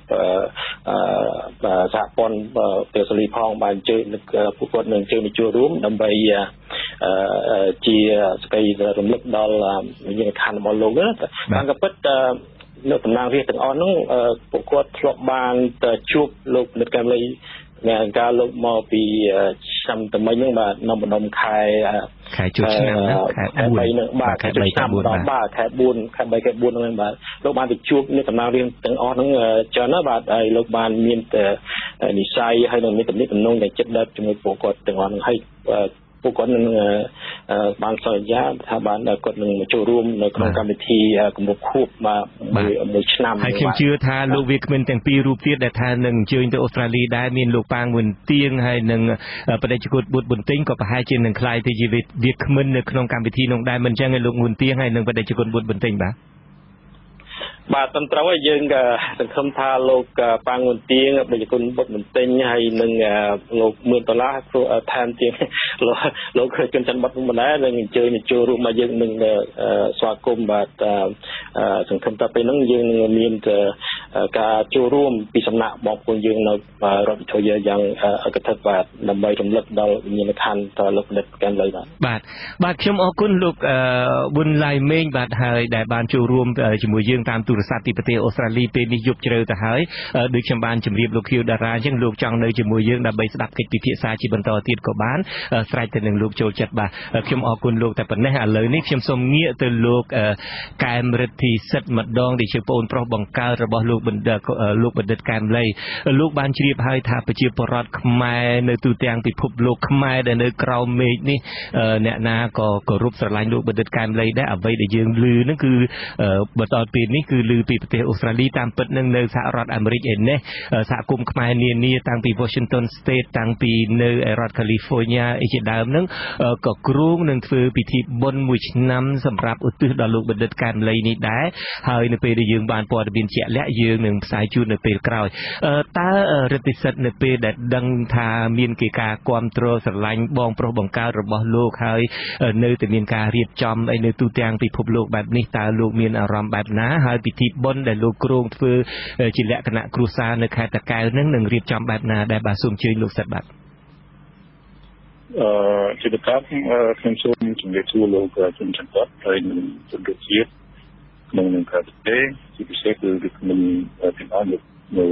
សហព័ន្ធអូស្ត្រាលីផងបានជើញពួកគាត់នឹងជើញមកចូលរួមដើម្បីជាសក្តិរំលឹកដល់វិញ្ញាណក្ខន្ធរបស់លោកណាបានក៏ពិតនៅតំណាងរាស្ត្រទាំងអស់ហ្នឹងពួកគាត់ធ្លាប់បានជួបលោកបណ្ឌិតកែមលីអ្នកការលោកមកពីឆ្នាំតមិញហ្នឹងបាទនៅម្ដុំខែខែជួបឆ្នាំណាខែfour ហ្នឹងបាទខែthreeឆ្នាំដល់បាទខែfourខែthreeខែfourហ្នឹងបាទលោកបានទៅជួបអ្នកតំណាងរាស្ត្រទាំងអស់ហ្នឹងច្រើនណាស់បាទហើយលោកបានមាននិស័យហើយនឹងមានទំនាក់ទំនងដែលចិត្តដិតជាមួយពួកគាត់ទាំងអស់ហ្នឹងហើយពួកគាត់នឹងបានសន្យាថាបានគាត់នឹងចូលរួមនៅក្នុងកម្មវិធីគម្រប់ខួបមួយឆ្នាំហើយខ្ញុំជឿថាលោកវាគ្មិនទាំងពីររូបទៀតដែលថានឹងអញ្ជើញទៅអូស្ត្រាលីដែរមានលោកប៉ាងវុនទៀងហើយនឹងបដិជគុណបុត្របន្ទិញក៏ប្រហែលជានឹងខ្លាយទៅជាវាគ្មិននៅក្នុងកម្មវិធីនោះដែរមិនអញ្ចឹងឯលោកវុនទៀងហើយនឹងបដិជគុណបុត្របន្ទិញបាទបាទត្រឹមត្រូវហើយយើងក៏សង្ឃឹមថាលោកប៉ាងវុនទៀងបដិគុណបុត្របន្ទិញហើយនឹងលោកមឿនដុល្លារព្រោះថែមទៀតលោកលោកជន់ច័ន្ទបុត្រមិនដែរនឹងអញ្ជើញមកចូលរួមមកយើងនឹងស្វាគមន៍បាទសង្ឃឹមថាពេលហ្នឹងយើងនឹងមានការចូលរួមពីសំណាក់បងប្អូនយើងនៅរដ្ឋវិទ្យាយ៉ាងអកធិបបាទដើម្បីរំលឹកដល់វិញ្ញាណក្ខន្ធដល់លោកបណ្ឌិតកែមលីបាទបាទបាទខ្ញុំអរគុណលោកប៊ុនឡៃមេងបាទហើយដែលបានចូលរួមជាមួយយើងតាមទូរស័ព្ទពីប្រទេសអូស្ត្រាលីពេលនេះយប់ជ្រៅទៅហើយដូចខ្ញុំបានជម្រាបលោកខៀវតារាអញ្ចឹងលោកចង់នៅជាមួយយើងដើម្បីស្ដាប់កិច្ចពិភាក្សាជាបន្តទៀតក៏បានស្រេចទៅនឹងលោកចូលចិត្តបាទខ្ញុំអរគុណលោកតែប៉ុណ្ណេះឥឡូវនេះខ្ញុំសូមងាកទៅលោកកែមរិទ្ធីសិទ្ធម្ដងដែលជាប្អូនប្រុសបង្កើតរបស់លោកបណ្ឌិតលោកបណ្ឌិតកែមលីលោកបានជ្រាបហើយថាប្រជាពលរដ្ឋខ្មែរនៅទូទាំងពិភពលោកខ្មែរដែលនៅក្រោមមេឃនេះអ្នកណាក៏គោរពស្រឡាញ់លោកបណ្ឌិតកែមលីដែរអ្វីដែលយើងឮហ្នឹងគឺបន្តពេលនេះគឺឮពីប្រទេសអូស្ត្រាលីតាមពិតនឹងនៅសហរដ្ឋអាមេរិកឯនេះសហគមន៍ខ្មែរនានាតាំងពី Washington State តាំងពីនៅរដ្ឋ California អីជាដើមហ្នឹងក៏គ្រោងនឹងធ្វើពិធីបុណ្យមួយឆ្នាំសម្រាប់ឧទ្ទិសដល់លោកបណ្ឌិតកែមលីនេះដែរហើយនៅពេលដែលយើងបានព័ត៌មានជាក់លាក់យើងនឹងផ្សាយជូននៅពេលក្រោយតើរិទ្ធិសិទ្ធនៅពេលដែលដឹងថាមានគេការគ្រប់គ្រងស្រឡាញ់បងប្រុសបង្កើតរបស់លោកហើយនៅតែមានការរៀបចំអីនៅទូទាំងពិភពលោកបែបនេះតើលោកមានអារម្មណ៍បែបណាហើយពិធីបុណ្យដែលលោកគ្រោងធ្វើជាលក្ខណៈគ្រួសារនៅខេត្តតាកែវនឹងនឹងរៀបចំបែបណាដែលបាទសូមអញ្ជើញលោកសិទ្ធបាទអឺជាបន្តខ្ញុំសូមជម្រាបសួរលោកជំច័ន្ទបុត្រហើយនឹងជនរួមជាតិក្នុងនឹងប្រទេសជាពិសេសគឺវិក្កាមទាំងអស់នៅនៅ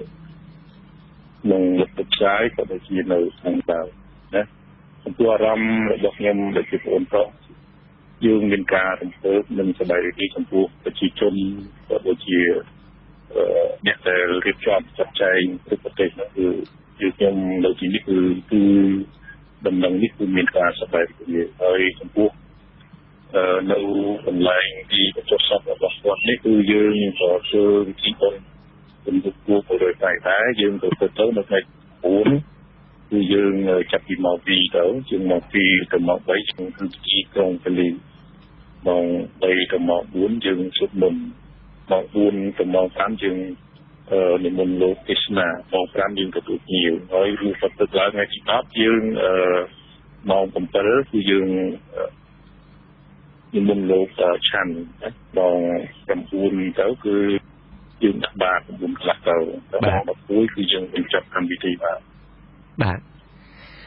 ក្នុងទឹកផ្សាយក៏ដូចជានៅខាងក្រៅណាចំពោះអារម្មណ៍របស់ខ្ញុំដែលជាបងប្រុសយើងមានការរំភើបនិងសប្បាយរីករាយចំពោះប្រជាជនក៏ដូចជាអ្នកដែលរៀបចំចាត់ចែងប្រទេសនោះគឺគឺខ្ញុំនៅទីនេះគឺគឺដំណឹងនេះគឺមានការសប្បាយរីករាយហើយចំពោះនៅកន្លែងទីបញ្ចុះសពរបស់គាត់នេះគឺយើងក៏ធ្វើវិធីបុណ្យជំនុំគួរទៅដោយដែរយើងទៅទៅនៅថ្ងៃfourគឺយើងចាប់ពីម៉ោងtwoទៅជាងម៉ោងtwoទៅម៉ោងthreeក្នុងគឺទីក្រុងពលីម៉ោងthreeទៅម៉ោងfourយើងសុទ្ធមុនម៉ោងfourទៅម៉ោងfiveយើងនិមន្តលោកទេសនាម៉ោងfiveយើងទទួលភ្ញៀវហើយឬសប្តាហ៍ឡើងថ្ងៃទីtenយើងម៉ោងsevenគឺយើងនិមន្តលោកឆាន់ម៉ោងnineទៅគឺយើងដាក់បាតnineខ្លះទៅម៉ោងtenគឺយើងបញ្ចប់កម្មវិធីបាទបាទ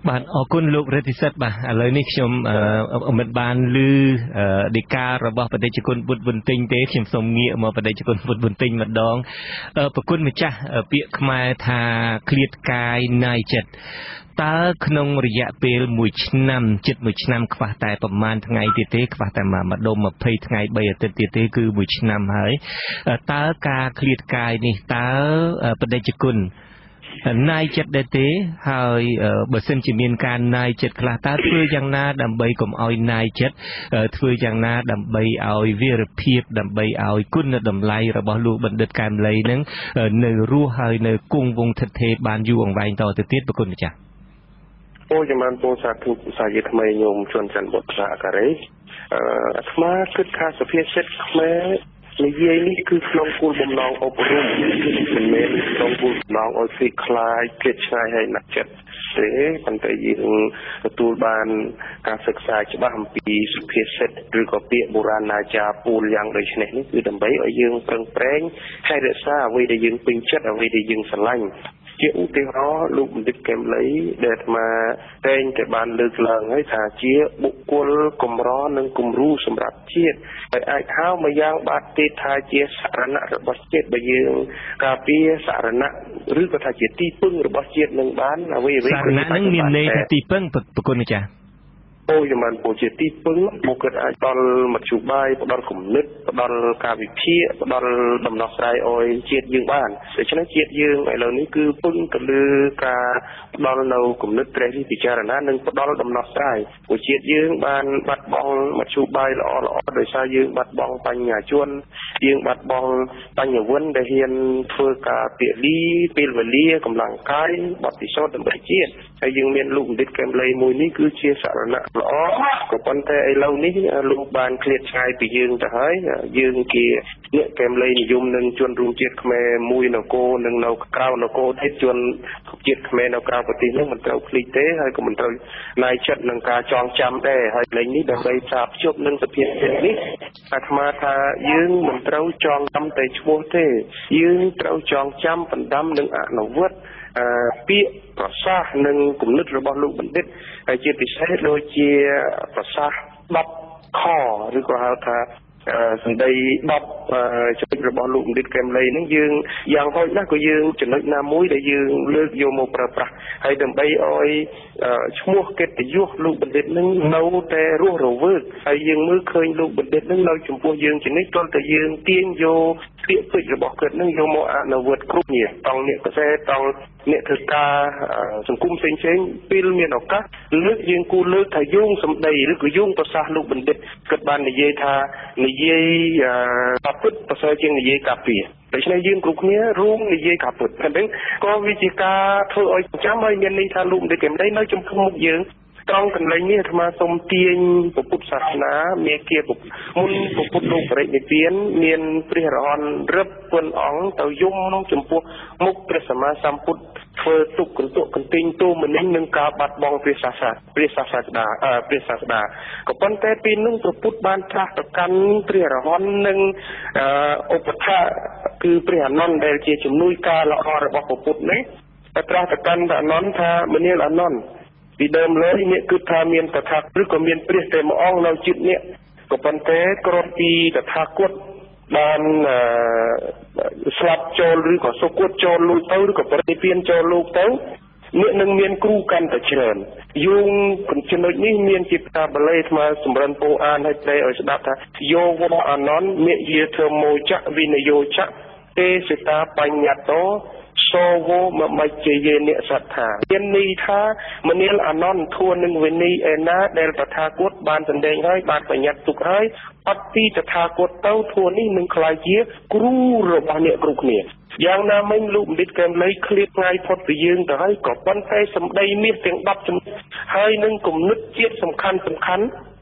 បាទអរគុណលោករតិសិទ្ធបាទឥឡូវនេះខ្ញុំមិនបានឮដីការបស់បដិជគុណបុត្របន្ទិញទេខ្ញុំសូមងាកមកបដិជគុណបុត្របន្ទិញម្ដងប្រគុណម្ចាស់ពាក្យខ្មែរថាឃ្លាតកាយណាយចិត្តតើក្នុងរយៈពេលមួយឆ្នាំជិតមួយឆ្នាំខ្វះតែប្រមាណថ្ងៃទៀតទេខ្វះតែម្ដុំម្ភៃថ្ងៃបីអាទិត្យទៀតទេគឺមួយឆ្នាំហើយតើការឃ្លាតកាយនេះតើបដិជគុណណាយចិត្តដែរទេហើយបើសិនជាមានការណាយចិត្តខ្លះតើធ្វើយ៉ាងណាដើម្បីកុំឲ្យណាយចិត្តធ្វើយ៉ាងណាដើម្បីឲ្យវីរភាពដើម្បីឲ្យគុណតម្លៃរបស់លោកបណ្ឌិតកែមលីនឹងនៅរស់ហើយនៅគង់វង្សឋិតថេរបានយូរអង្វែងតទៅទៀតប្រគុណម្ចាស់អូចំណានពូសាធុសាជាថ្មីញោមជួនច័ន្ទបុត្រសាការេអឺអាត្មាគិតថាសភាសិទ្ធខ្មែរនិយាយនេះគឺក្នុងគោលបំណងអប់រំមិនមែនក្នុងគោលបំណងឲ្យស៊ីខ្លាយគិតឆ្ងាយឲ្យណាក់ចិត្តទេប៉ុន្តែយើងទទួលបានការសិក្សាច្បាស់អំពីសុភាសិតឬក៏ពាក្យបុរាណអាចារ្យពូលយ៉ាងដូចនេះនេះគឺដើម្បីឲ្យយើងប្រឹងប្រែងហើយរក្សាអ្វីដែលយើងពេញចិត្តអ្វីដែលយើងស្រឡាញ់ជាឧទាហរណ៍លោកបណ្ឌិតកែមលីដែលអាត្មាតែងតែបានលើកឡើងហើយថាជាបុគ្គលកម្រនិងគំរូសម្រាប់ជាតិហើយអាចហៅមកយ៉ាងបាត់ទេថាជាសារណៈរបស់ជាតិបើយើងការពារសារណៈឬក៏ថាជាទីពឹងរបស់ជាតិនឹងបានអ្វីអ្វីសារណៈនឹងមានន័យថាទីពឹងប្រគុណម្ចាស់អូយមិនពូជាទីពឹងមកគិតអាចដល់មធ្យោបាយផ្ដល់គំនិតផ្ដល់ការវិភាគផ្ដល់ដំណោះស្រាយឲ្យជាតិយើងបានដូច្នេះជាតិយើងឥឡូវនេះគឺពឹងទៅលើការផ្ដល់នៅគំនិតត្រេះរិះពិចារណានិងផ្ដល់ដំណោះស្រាយព្រោះជាតិយើងបានបាត់បង់មធ្យោបាយល្អល្អដោយសារយើងបាត់បង់បញ្ញាជនយើងបាត់បង់បញ្ញវន្តដែលហ៊ានធ្វើការពលីពេលវេលាកម្លាំងកាយបទពិសោធន៍ដើម្បីជាតិហើយយើងមានលោកបណ្ឌិតកែមលីមួយនេះគឺជាសារណៈល្អក៏ប៉ុន្តែឥឡូវនេះលោកបានឃ្លាតឆ្ងាយពីយើងទៅហើយយើងជាអ្នកកែមលីនិយមនឹងជនរួមជាតិខ្មែរមួយនគរនិងនៅក្រៅនគរទៀតជនជាតិខ្មែរនៅក្រៅប្រទេសនោះមិនត្រូវភ្លេចទេហើយក៏មិនត្រូវណៃចិត្តនឹងការចងចាំដែរហើយលេងនេះដើម្បីផ្សារភ្ជាប់នឹងសភាពនេះអាត្មាថាយើងមិនត្រូវចងចាំតែឈ្មោះទេយើងត្រូវចងចាំបណ្ដាំនិងអនុវត្តពាក្យប្រសាសន៍និងគំនិតរបស់លោកបណ្ឌិតហើយជាពិសេសដូចជាប្រសាសន៍ដប់ខឬក៏ហៅថាសម្ដីដប់ចំណុចរបស់លោកបណ្ឌិតកែមលីហ្នឹងយើងយ៉ាងហោចណាស់ក៏យើងចំណុចណាមួយដែលយើងលើកយកមកប្រើប្រាស់ហើយដើម្បីឲ្យឈ្មោះកិត្តិយសលោកបណ្ឌិតហ្នឹងនៅតែរស់រវើកហើយយើងមើលឃើញលោកបណ្ឌិតហ្នឹងនៅចំពោះយើងជានិច្ចទាល់តែយើងទាញយកពាក្យពេចន៍របស់គាត់ហ្នឹងយកមកអនុវត្តគ្រប់គ្នាតង់អ្នកកសែតង់អ្នកធ្វើការសង្គមផ្សេងផ្សេងពេលមានឱកាសលើកយើងគូលើកថាយោងសម្ដីឬក៏យោងប្រសាសន៍លោកបណ្ឌិតគាត់បាននិយាយថានិយាយការពិតប្រសើរជាងនិយាយការពារដូច្នេះយើងគ្រប់គ្នារួមនិយាយការពិតអញ្ចឹងក៏វាជាការធ្វើឲ្យចាំឲ្យមានន័យថាលោកបណ្ឌិតកែមលីនៅចំពោះមុខយើងត្រង់កន្លែងនេះអាត្មាសូមទាញពុទ្ធសាសនាមេគាមុនពុទ្ធលោកបរិនិព្វានមានព្រះរហន្តរឹបពុនអង្គទៅយំចំពោះមុខព្រះសម្មាសម្ពុទ្ធធ្វើទុកកន្ទុកកន្ទិញទូមនិញនឹងការបាត់បង់ព្រះសាសនាព្រះសាសនាព្រះសាសនាក៏ប៉ុន្តែពេលនោះព្រះពុទ្ធបានត្រាស់ទៅកាន់ព្រះរហន្តនិងឧបថាគឺព្រះអនន្តដែលជាជំនួយការល្អរបស់ព្រះពុទ្ធនេះត្រាស់ទៅកាន់ព្រះអនន្តថាមនាលអនន្តពីដើមឡើយអ្នកគិតថាមានតថាគតឬក៏មានព្រះតែមួយអង្គនៅជាតិនេះក៏ប៉ុន្តែគ្រាន់ពីតថាគតបានស្លាប់ចូលឬក៏សុគតចូលលោកទៅឬក៏បរិនិព្វានចូលលោកទៅអ្នកនឹងមានគ្រូកាន់តែច្រើនយោងចំណុចនេះមានជាភាសាបាលីថ្មសម្រិនពោអានឲ្យតែឲ្យស្ដាប់ថាយោវៈអនន្តមេយាធម្មោចៈវិនយោចៈទេសតាបញ្ញតោសវោមមជ្ជយេនិសត្ថាមានន័យថាមនាលអនន្តធួនឹងវិន័យឯណាដែលតថាគតបានសម្ដែងហើយបានបញ្ញត្តិទុកហើយអត់ពីតថាគតទៅធួនេះនឹងក្លាយជាគ្រូរបស់អ្នកគ្រប់គ្នាយ៉ាងណាមិញលោកបណ្ឌិតកែមលីឃ្លាតឆ្ងាយផុតពីយើងទៅហើយក៏ប៉ុន្តែសម្ដីមាសទាំងដប់ចំណុចហើយនឹងគំនិតជាតិសំខាន់សំខាន់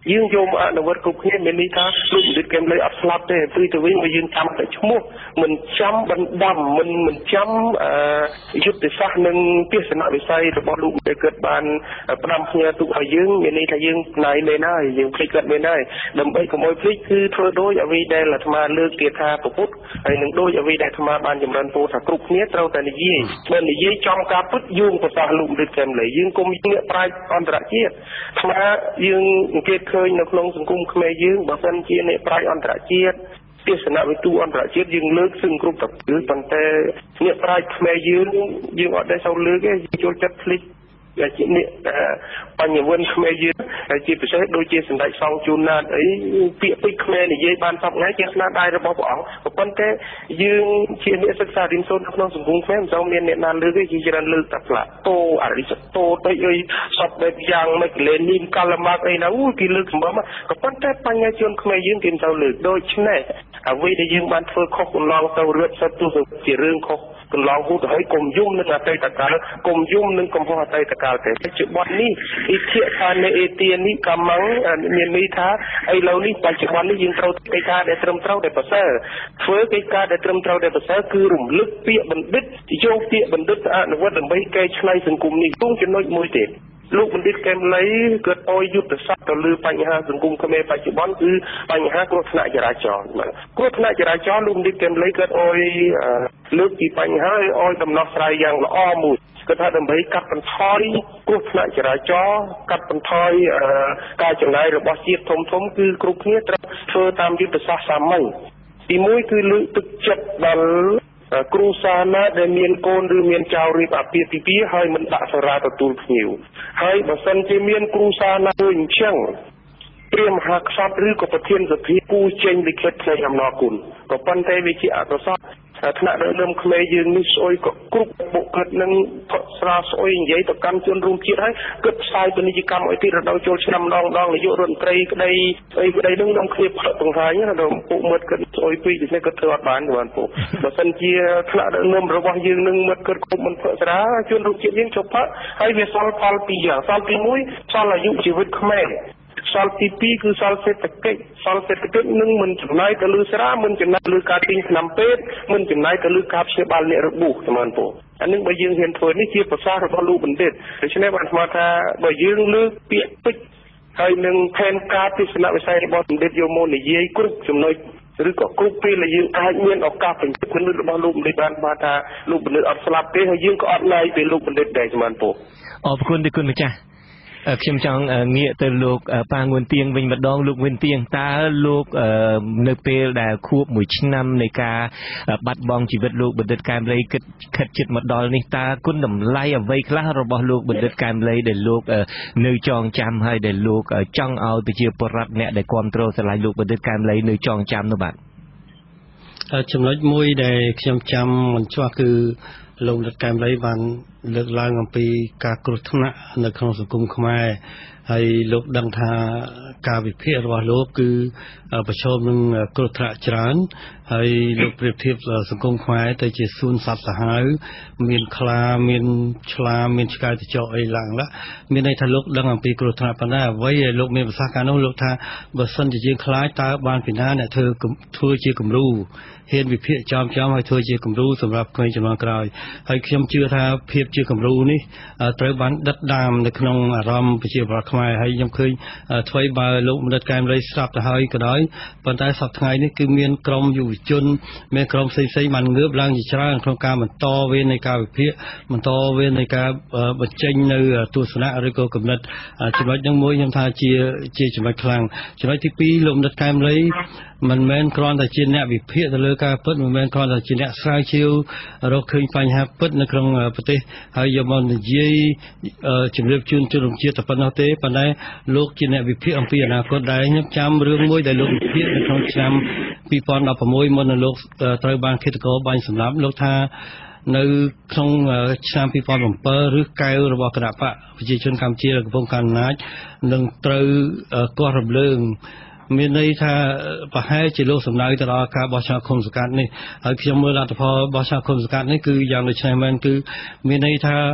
យើងយកមកអនុវត្តគ្រប់គ្នាមានន័យថាលោកបណ្ឌិតកែមលីអត់ស្លាប់ទេព្រោះទៅវិញបើយើងចាំតែឈ្មោះមិនចាំបណ្ដាំមិនមិនចាំយុទ្ធសាស្ត្រនិងទស្សនវិស័យរបស់លោកដែលគាត់បានផ្ដាំផ្ញើទុកឲ្យយើងមានន័យថាយើងផ្នែកមែនហើយយើងភ្លេចគាត់មែនហើយដើម្បីកុំឲ្យភ្លេចគឺធ្វើដូចអ្វីដែលអាត្មាលើកទៀតថាពុទ្ធហើយនឹងដូចអ្វីដែលអាត្មាបានចម្រើនពោលថាគ្រប់គ្នាត្រូវតែនិយាយបើនិយាយចំការពិតយើងប្រសាសន៍លោកបណ្ឌិតកែមលីយើងគុំងាកប្រាជ្ញអន្តរជាតិអាត្មាយើងអង្កេតឃើញនៅក្នុងសង្គមខ្មែរយើងបើសិនជាអ្នកប្រាជ្ញអន្តរជាតិទស្សនវិទូអន្តរជាតិយើងលើកសឹងគ្រប់តែគឺប៉ុន្តែអ្នកប្រាជ្ញខ្មែរយើងយើងអត់ដែលសូវលើកទេចូលចិត្តភ្លេចជាអ្នកបញ្ញវន្តខ្មែរយើងជាពិសេសដូចជាសម្ដេចសង្ឃជួនណាតអីពាក្យពេចន៍ខ្មែរនិយាយបានសពថ្ងៃជាស្នាដៃរបស់ព្រះអង្គប៉ុន្តែយើងជាអ្នកសិក្សារៀនសូត្រក្នុងសង្គមខ្មែរមិនសូវមានអ្នកណាលើកទេជាច្រើនលើកតែផ្លាតូអរិសតូទៅអីសពបែបយ៉ាងម៉េចលេនីនកាល់ម៉ាក់អីណាអូគេលើកសម្បំក៏ប៉ុន្តែបញ្ញវជនខ្មែរយើងគេមិនសូវលើកដូច្នេះអ្វីដែលយើងបានធ្វើខុសកន្លងទៅរត់សិតទោះជារឿងខុសកន្លងហូតទៅហើយកុំយំនឹងអតីតកាលកុំយំនឹងកំហុសអតីតកាលទេបច្ចុប្បន្ននេះអ៊ីធិខានេអេទានេះកំងមានន័យថាឥឡូវនេះបច្ចុប្បន្ននេះយើងត្រូវកិច្ចការដែលត្រឹមត្រូវដែលប្រសើរធ្វើកិច្ចការដែលត្រឹមត្រូវដែលប្រសើរគឺរំលឹកពាក្យបណ្ឌិតយកពាក្យបណ្ឌិតអនុវត្តដើម្បីកែច្នៃសង្គមនេះគង់ចំណុចមួយទៀតលោកបណ្ឌិតកែមលីគាត់អោយយុទ្ធសាស្ត្រទៅលើបញ្ហាសង្គមខ្មែរបច្ចុប្បន្នគឺបញ្ហាគ្រោះថ្នាក់ចរាចរណ៍គ្រោះថ្នាក់ចរាចរណ៍លោកបណ្ឌិតកែមលីគាត់អោយលើកពីបញ្ហាអោយដំណោះស្រាយយ៉ាងល្អមួយគាត់ថាដើម្បីកាត់បន្ថយគ្រោះថ្នាក់ចរាចរណ៍កាត់បន្ថយការចំណាយរបស់ជាតិធំធំគឺគ្រប់គ្នាត្រូវធ្វើតាមយុទ្ធសាស្ត្រសាមញ្ញទីមួយគឺលើកទឹកចិត្តដល់គ្រូសាណាដែលមានកូនឬមានចៅរៀបអាពាហ៍ពិពាហ៍ហើយមិនដាក់សារាទទួលភ្ញៀវហើយបើសិនជាមានគ្រូសាណាដូចអញ្ចឹងព្រាមហាក្សត្រឬក៏ប្រធានសភាគូចេញលិខិតថ្លែងអំណរគុណក៏ប៉ុន្តែវាជាអកុសលថ្នាក់ដឹកនាំខ្មែរយើងនេះស្អុយក៏គ្រប់បុគ្គលនឹងផកស្រាស្អុយនិយាយទៅកាន់ជនរួមជាតិហើយគិតផ្សាយពាណិជ្ជកម្មឲ្យទីរដូវចូលឆ្នាំម្ដងម្ដងនាយករដ្ឋមន្ត្រីក្តីអីក្តីនឹងក្នុងគ្នាផឹកបង្ហាញណាដល់ពួកមិត្តគិតស្អុយពេកដូច្នេះគិតធ្វើអត់បានបានពួកបើសិនជាថ្នាក់ដឹកនាំរបស់យើងនឹងមិត្តគិតគ្រប់មិនផឹកស្រាជនរួមជាតិយើងជប់ផឹកហើយវាសល់ផលពីរយ៉ាងសល់ទីមួយសល់អាយុជីវិតខ្មែរសល់ទីពីរគឺសល់សេដ្ឋកិច្ចសល់សេដ្ឋកិច្ចនឹងមិនចំណាយទៅលើស្រាមិនចំណាយលើការទិញថ្នាំពេទ្យមិនចំណាយទៅលើការព្យាបាលអ្នករបួសតាមបងអានឹងបើយើងហ៊ានធ្វើនេះជាប្រសាសន៍របស់លោកបណ្ឌិតដូច្នេះបានស្មារតីថាបើយើងលើកពាក្យពេចន៍ហើយនឹងផែនការទស្សនវិស័យរបស់បណ្ឌិតយកមកនិយាយគ្រប់ចំណុចឬក៏គ្រប់ពេលដែលយើងអាចមានឱកាសបញ្ជាក់មនុស្សរបស់លោកបណ្ឌិតបានបានថាលោកបណ្ឌិតអត់ស្លាប់ទេហើយយើងក៏អត់ឡាយពេលលោកបណ្ឌិតដែរតាមបងអរគុណទីគុណម្ចាស់ខ្ញុំចង់ងាកទៅលោកប៉ាងួនទៀងវិញម្ដងលោកងួនទៀងតើលោកនៅពេលដែលខួបមួយឆ្នាំនៃការបាត់បង់ជីវិតលោកបណ្ឌិតកែមលីគិតខិតជិតមកដល់នេះតើគុណតម្លៃអ្វីខ្លះរបស់លោកបណ្ឌិតកែមលីដែលលោកនៅចងចាំហើយដែលលោកចង់ឲ្យប្រជាពលរដ្ឋអ្នកដែលគ្រប់គ្រងស្រឡាញ់លោកបណ្ឌិតកែមលីនៅចងចាំនោះបាទចំណុចមួយដែលខ្ញុំចាំមិនជាប់គឺលោកបណ្ឌិតកែមលីបានលើកឡើងអំពីការគ្រោះថ្នាក់នៅក្នុងសង្គមខ្មែរហើយលោកដឹងថាការវិភាគរបស់លោកគឺប្រឈមនឹងគ្រោះថ្នាក់ច្រើនហើយលោកប្រៀបធៀបសង្គមខ្មែរទៅជាសួនសត្វសាហាវមានខ្លាមានឆ្លាមមានឆ្កែតចកអីឡើងឡាមានន័យថាលោកដឹងអំពីគ្រោះថ្នាក់ប៉ុន្តែអ្វីដែលលោកមានប្រសាសន៍កាលនោះលោកថាបើសិនជាយើងខ្លាចតើបានពីណាអ្នកធ្វើធ្វើជាគំរូហ៊ានវិភាគចំចំឲ្យធ្វើជាគំរូសម្រាប់ក្មេងជំនាន់ក្រោយហើយខ្ញុំជឿថាភាពជាគំរូនេះត្រូវបានដិតដាមនៅក្នុងអារម្មណ៍ប្រជាពលរដ្ឋខ្មែរហើយខ្ញុំឃើញថ្មីបើលោកបណ្ឌិតកែមលីស្រាប់ទៅហើយក៏ដោយប៉ុន្តែសប្តាហ៍នេះគឺមានក្រុមយុវជនមានក្រុមផ្សេងៗបានងើបឡើងជាច្រើនក្នុងការបន្តវេននៃការវិភាគបន្តវេននៃការបញ្ចេញនៅទស្សនៈឬក៏គំនិតចំណុចហ្នឹងមួយខ្ញុំថាជាជាចំណុចខ្លាំងចំណុចទីពីរលោកបណ្ឌិតកែមលីមិនមែនគ្រាន់តែជាអ្នកវិភាគទៅលើការពិតមិនមែនគ្រាន់តែជាអ្នកស្រាវជ្រាវរកឃើញបញ្ហាពិតនៅក្នុងប្រទេសហើយយកមកនិយាយជំរាបជូនជនរួមជាតិតែប៉ុណ្ណោះទេប៉ុន្តែលោកជាអ្នកវិភាគអំពីអនាគតដែរខ្ញុំចាំរឿងមួយដែលលោកវិភាគនៅក្នុងឆ្នាំពីរពាន់ដប់ប្រាំមួយមុននឹងលោកត្រូវបានឃាតករបាញ់សម្លាប់លោកថានៅក្នុងឆ្នាំពីរពាន់bảyឬកែវរបស់គណៈបកប្រជាជនកម្ពុជាកំពុងកាន់អំណាចនឹងត្រូវកោះរំលើងមានន័យថាប្រហែលជាលោកសំដៅទៅដល់ការបោះឆ្នោតឃុំសង្កាត់នេះហើយខ្ញុំមើលលទ្ធផលបោះឆ្នោតឃុំសង្កាត់នេះគឺយ៉ាងដូចនេះមែនគឺមានន័យថា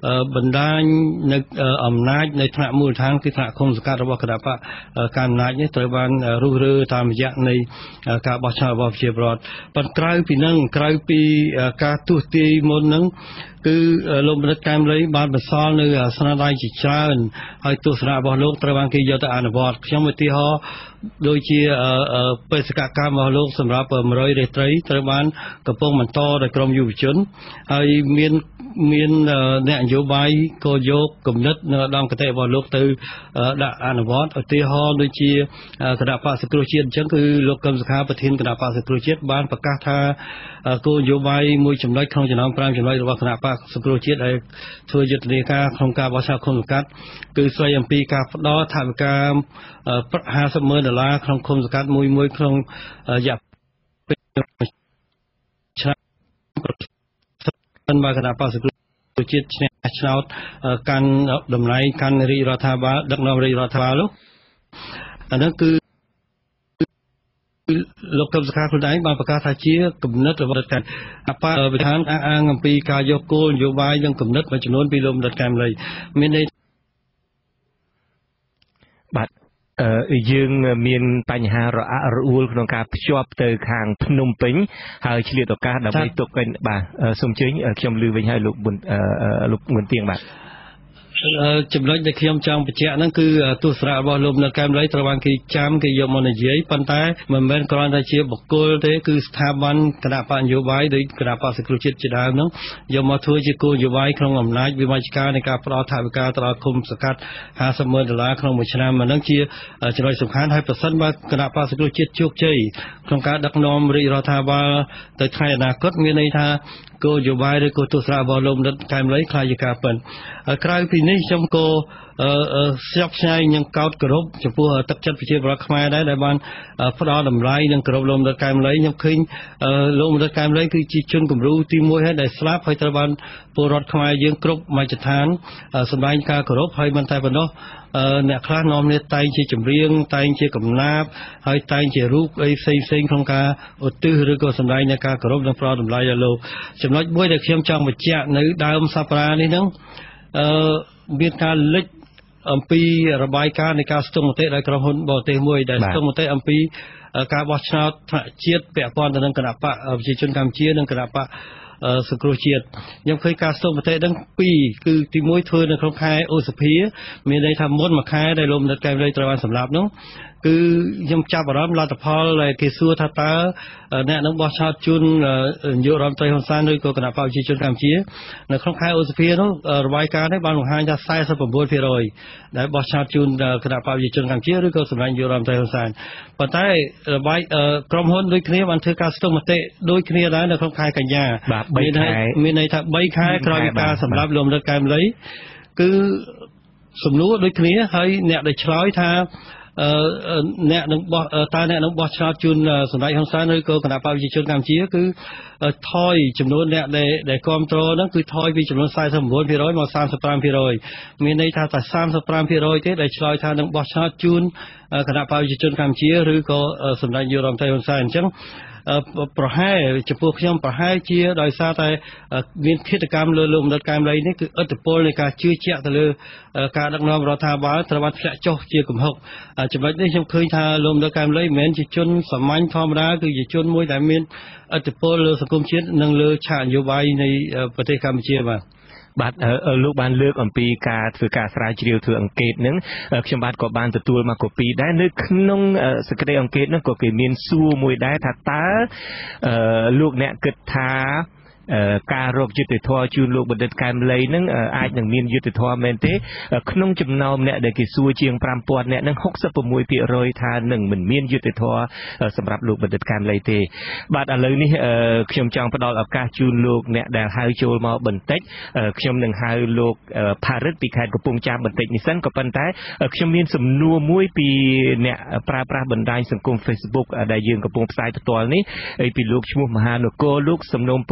បណ្ដាញនៅអំណាចនៅថ្នាក់មូលដ្ឋានគឺថ្នាក់ឃុំសង្កាត់របស់គណៈបកការអំណាចនេះត្រូវបានរុះរើតាមរយៈនៃការបោះឆ្នោតរបស់ប្រជាពលរដ្ឋប៉ុន្តែក្រៅពីនឹងក្រៅពីការទស្សន៍ទាយមុននឹងគឺលោកបណ្ឌិតកែមលីបានបន្សល់នៅស្នាដៃជាច្រើនហើយទស្សនៈរបស់លោកត្រូវបានគេយកទៅអនុវត្តខ្ញុំឧទាហរណ៍ដូចជាបេសកកម្មរបស់លោកសម្រាប់មរយរាត្រីត្រូវបានកំពុងបន្តដោយក្រមយុវជនហើយមានមានអ្នកនយោបាយក៏យកគំនិតនៅឧត្តមគតិរបស់លោកទៅដាក់អនុវត្តឧទាហរណ៍ដូចជាគណៈបក្សសង្គ្រោះជាតិអញ្ចឹងគឺលោកកឹមសុខាប្រធានគណៈបក្សសង្គ្រោះជាតិបានប្រកាសថាគោលនយោបាយមួយចំណុចក្នុងចំណោម5ចំណុចរបស់គណៈបក្សសង្គ្រោះជាតិដែលធ្វើយុទ្ធនាការក្នុងការបោះឆ្នោតឃុំសង្កាត់គឺស្ដីអំពីការផ្តល់ថវិកាห้าสิบម៉ឺនដុល្លារក្នុងឃុំសង្កាត់មួយមួយក្នុងរយៈពេលឆ្នាំបានគណៈបក្សសង្គ្រោះជាតិឈ្នះឆ្នោតកាន់តម្លៃកាន់រាជរដ្ឋាភិបាលដឹកនាំរាជរដ្ឋាភិបាលនោះអានោះគឺលោកកឹមសុខាខ្លួនឯងបានប្រកាសថាជាគំនិតរបស់រដ្ឋាភិបាលវិធានអះអាងអំពីការយកគោលនយោបាយនិងគំនិតមួយចំនួនពីលោកបណ្ឌិតកែមលីមានន័យបាទយើងមានបញ្ហារអាក់រអួលក្នុងការភ្ជាប់ទៅខាងភ្នំពេញហើយឆ្លៀតឱកាសដើម្បីទុកវិញបាទសូមអញ្ជើញខ្ញុំលឺវិញហើយលោកលោកងួនទៀងបាទចំណុចដែលខ្ញុំចង់បញ្ជាក់ហ្នឹងគឺទស្សនៈរបស់លោកនៅកែមលីត្រូវបានគេចាំគេយកមកនិយាយប៉ុន្តែមិនមែនគ្រាន់តែជាបុគ្គលទេគឺស្ថាប័នគណៈបកនយោបាយដោយគណៈបកសង្គ្រោះជាតិជាដើមហ្នឹងយកមកធ្វើជាគោលនយោបាយក្នុងអំណាចវិមជ្ឈការនៃការផ្ដល់ថវិកាទៅដល់ឃុំសង្កាត់ห้าสิบម៉ឺនដុល្លារក្នុងមួយឆ្នាំហ្នឹងជាចំណុចសំខាន់ហើយប្រសិនបើគណៈបកសង្គ្រោះជាតិជោគជ័យក្នុងការដឹកនាំរាជរដ្ឋាភិបាលទៅថ្ងៃអនាគតមានន័យថាគោលនយោបាយឬក៏ទស្សនៈរបស់លោកបណ្ឌិតកែមលីខ្លាចជាការពិនក្រៅពីនេះខ្ញុំក៏ស្ញប់ស្ញែងនិងកោតគោរពចំពោះទឹកចិត្តប្រជាពលរដ្ឋខ្មែរដែរដែលបានផ្ដល់តម្លៃនិងគោរពលោកបណ្ឌិតកែមលីខ្ញុំឃើញលោកបណ្ឌិតកែមលីគឺជាជនគំរូទីមួយហើយដែលស្លាប់ហើយត្រូវបានពលរដ្ឋខ្មែរយើងគ្រប់មជ្ឈដ្ឋានសម្ដែងការគោរពហើយមិនតែប៉ុណ្ណោះអ្នកខ្លះនាំគ្នាតែងជាចម្រៀងតែងជាកំណាព្យហើយតែងជារូបអីផ្សេងផ្សេងក្នុងការឧទ្ទិសឬក៏សម្ដែងនៃការគោរពនិងផ្ដល់តម្លៃដល់លោកចំណុចមួយដែលខ្ញុំចង់បញ្ជាក់នៅដើមសប្តាហ៍នេះហ្នឹងអឺមានការលេចអំពីរបាយការណ៍នៃការស្ទង់មតិដោយក្រុមហ៊ុនបរទេសមួយដែលស្ទង់មតិអំពីការបោះឆ្នោតថ្នាក់ជាតិពាក់ព័ន្ធទៅនឹងគណៈបកប្រជាជនកម្ពុជានិងគណៈបកសង្គ្រោះជាតិខ្ញុំឃើញការស្ទង់មតិហ្នឹងពីរគឺទីមួយធ្វើនៅក្នុងខែឧសភាមានន័យថាមុនមួយខែដែលលោកបណ្ឌិតកែមលីត្រូវបានសម្លាប់នោះគឺខ្ញុំចាប់អារម្មណ៍លទ្ធផលដែលគេសួរថាតើអ្នកនឹងបោះឆ្នោតជូននាយករដ្ឋមន្ត្រីហ៊ុនសែនឬក៏គណៈបកប្រជាជនកម្ពុជានៅក្នុងខែឧសភានោះរបាយការណ៍នេះបានបង្ហាញថាสี่สิบเก้าភាគរយដែលបោះឆ្នោតជូនគណៈបកប្រជាជនកម្ពុជាឬក៏សម្ដេចនាយករដ្ឋមន្ត្រីហ៊ុនសែនប៉ុន្តែរបាយក្រុមហ៊ុនដូចគ្នាបានធ្វើការស្ទង់មតិដូចគ្នាដែរនៅក្នុងខែកញ្ញាមានន័យមានន័យថាបីខែក្រោយពីការសម្លាប់លោកបណ្ឌិតកែមលីគឺសំណួរដូចគ្នាហើយអ្នកដែលឆ្លើយថាអ្នកនឹងបោះតើអ្នកនឹងបោះឆ្នោតជូនសម្ដេចហ៊ុនសែនឬក៏គណៈបកប្រជាជនកម្ពុជាគឺថយចំនួនអ្នកដែលដែលគ្រប់គ្រងហ្នឹងគឺថយពីចំនួនสี่สิบเก้าភាគរយមក三十五ភាគរយមានន័យថាតែ三十五ភាគរយទេដែលឆ្លើយថានឹងបោះឆ្នោតជូនគណៈបកប្រជាជនកម្ពុជាឬក៏សម្ដេចនាយករដ្ឋមន្ត្រីហ៊ុនសែនអញ្ចឹងប្រហែលចំពោះខ្ញុំប្រហែលជាដោយសារតែមានឃាតកម្មលើលោកបណ្ឌិតកែមលីនេះគឺឥទ្ធិពលនៃការជឿជាក់ទៅលើការដឹកនាំរដ្ឋាភិបាលត្រូវបានធ្លាក់ចុះជាគំហុកចំណុចនេះខ្ញុំឃើញថាលោកបណ្ឌិតកែមលីមិនមែនជាជនសាមញ្ញធម្មតាគឺជាជនមួយដែលមានឥទ្ធិពលលើសង្គមជាតិនិងលើឆាកនយោបាយនៃប្រទេសកម្ពុជាបាទបាទលោកបានលើកអំពីការធ្វើការស្រាវជ្រាវធ្វើអង្កេតហ្នឹងខ្ញុំបាទក៏បានទទួលមកកូពីដែរនៅក្នុងសេចក្តីអង្កេតហ្នឹងក៏គេមានសួរមួយដែរថាតើលោកអ្នកគិតថាការរកយុត្តិធម៌ជូនលោកបណ្ឌិតកែមលីនឹងអាចនឹងមានយុត្តិធម៌មែនទេក្នុងចំណោមអ្នកដែលគេសួរជាងfiveពាន់អ្នកនឹងหกสิบหกភាគរយថានឹងមិនមានយុត្តិធម៌សម្រាប់លោកបណ្ឌិតកែមលីទេបាទឥឡូវនេះខ្ញុំចង់ផ្ដល់ឱកាសជូនលោកអ្នកដែលហៅចូលមកបន្តិចខ្ញុំនឹងហៅលោកផារិតពីខេត្តកំពង់ចាមបន្តិចនេះសិនក៏ប៉ុន្តែខ្ញុំមានសំណួរមួយពីអ្នកប្រើប្រាស់បណ្ដាញសង្គម Facebook ដែលយើងកំពុងផ្សាយផ្ទាល់នេះពីលោកឈ្មោះមហានគរលោកសំណូមពរថា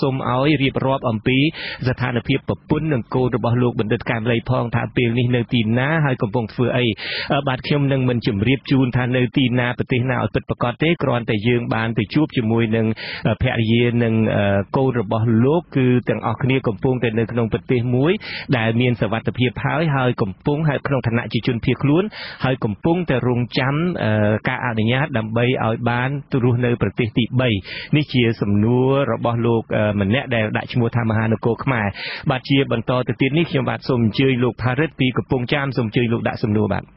សូមឲ្យរៀបរាប់អំពីស្ថានភាពប្រពន្ធនិងកូនរបស់លោកបណ្ឌិតកែមលីផងថាពេលនេះនៅទីណាហើយកំពុងធ្វើអីបាទខ្ញុំនឹងមិនជម្រាបជូនថានៅទីណាប្រទេសណាឲ្យពិតប្រាកដទេគ្រាន់តែយើងបានទៅជួបជាមួយនឹងភរិយានិងកូនរបស់លោកគឺទាំងអស់គ្នាកំពុងតែនៅក្នុងប្រទេសមួយដែលមានសុវត្ថិភាពហើយហើយកំពុងហើយក្នុងឋានៈជាជនភៀសខ្លួនហើយកំពុងតែរងចាំការអនុញ្ញាតដើម្បីឲ្យបានទៅរស់នៅប្រទេសទីបីនេះជាសំណួររបស់លោកម្នាក់ដែលដាក់ឈ្មោះថាមហានគរខ្មែរបាទជាបន្តទៅទៀតនេះខ្ញុំបាទសូមអញ្ជើញលោកផារិតពីកំពង់ចាមសូមអញ្ជើញលោកដាក់សំណួរបាទ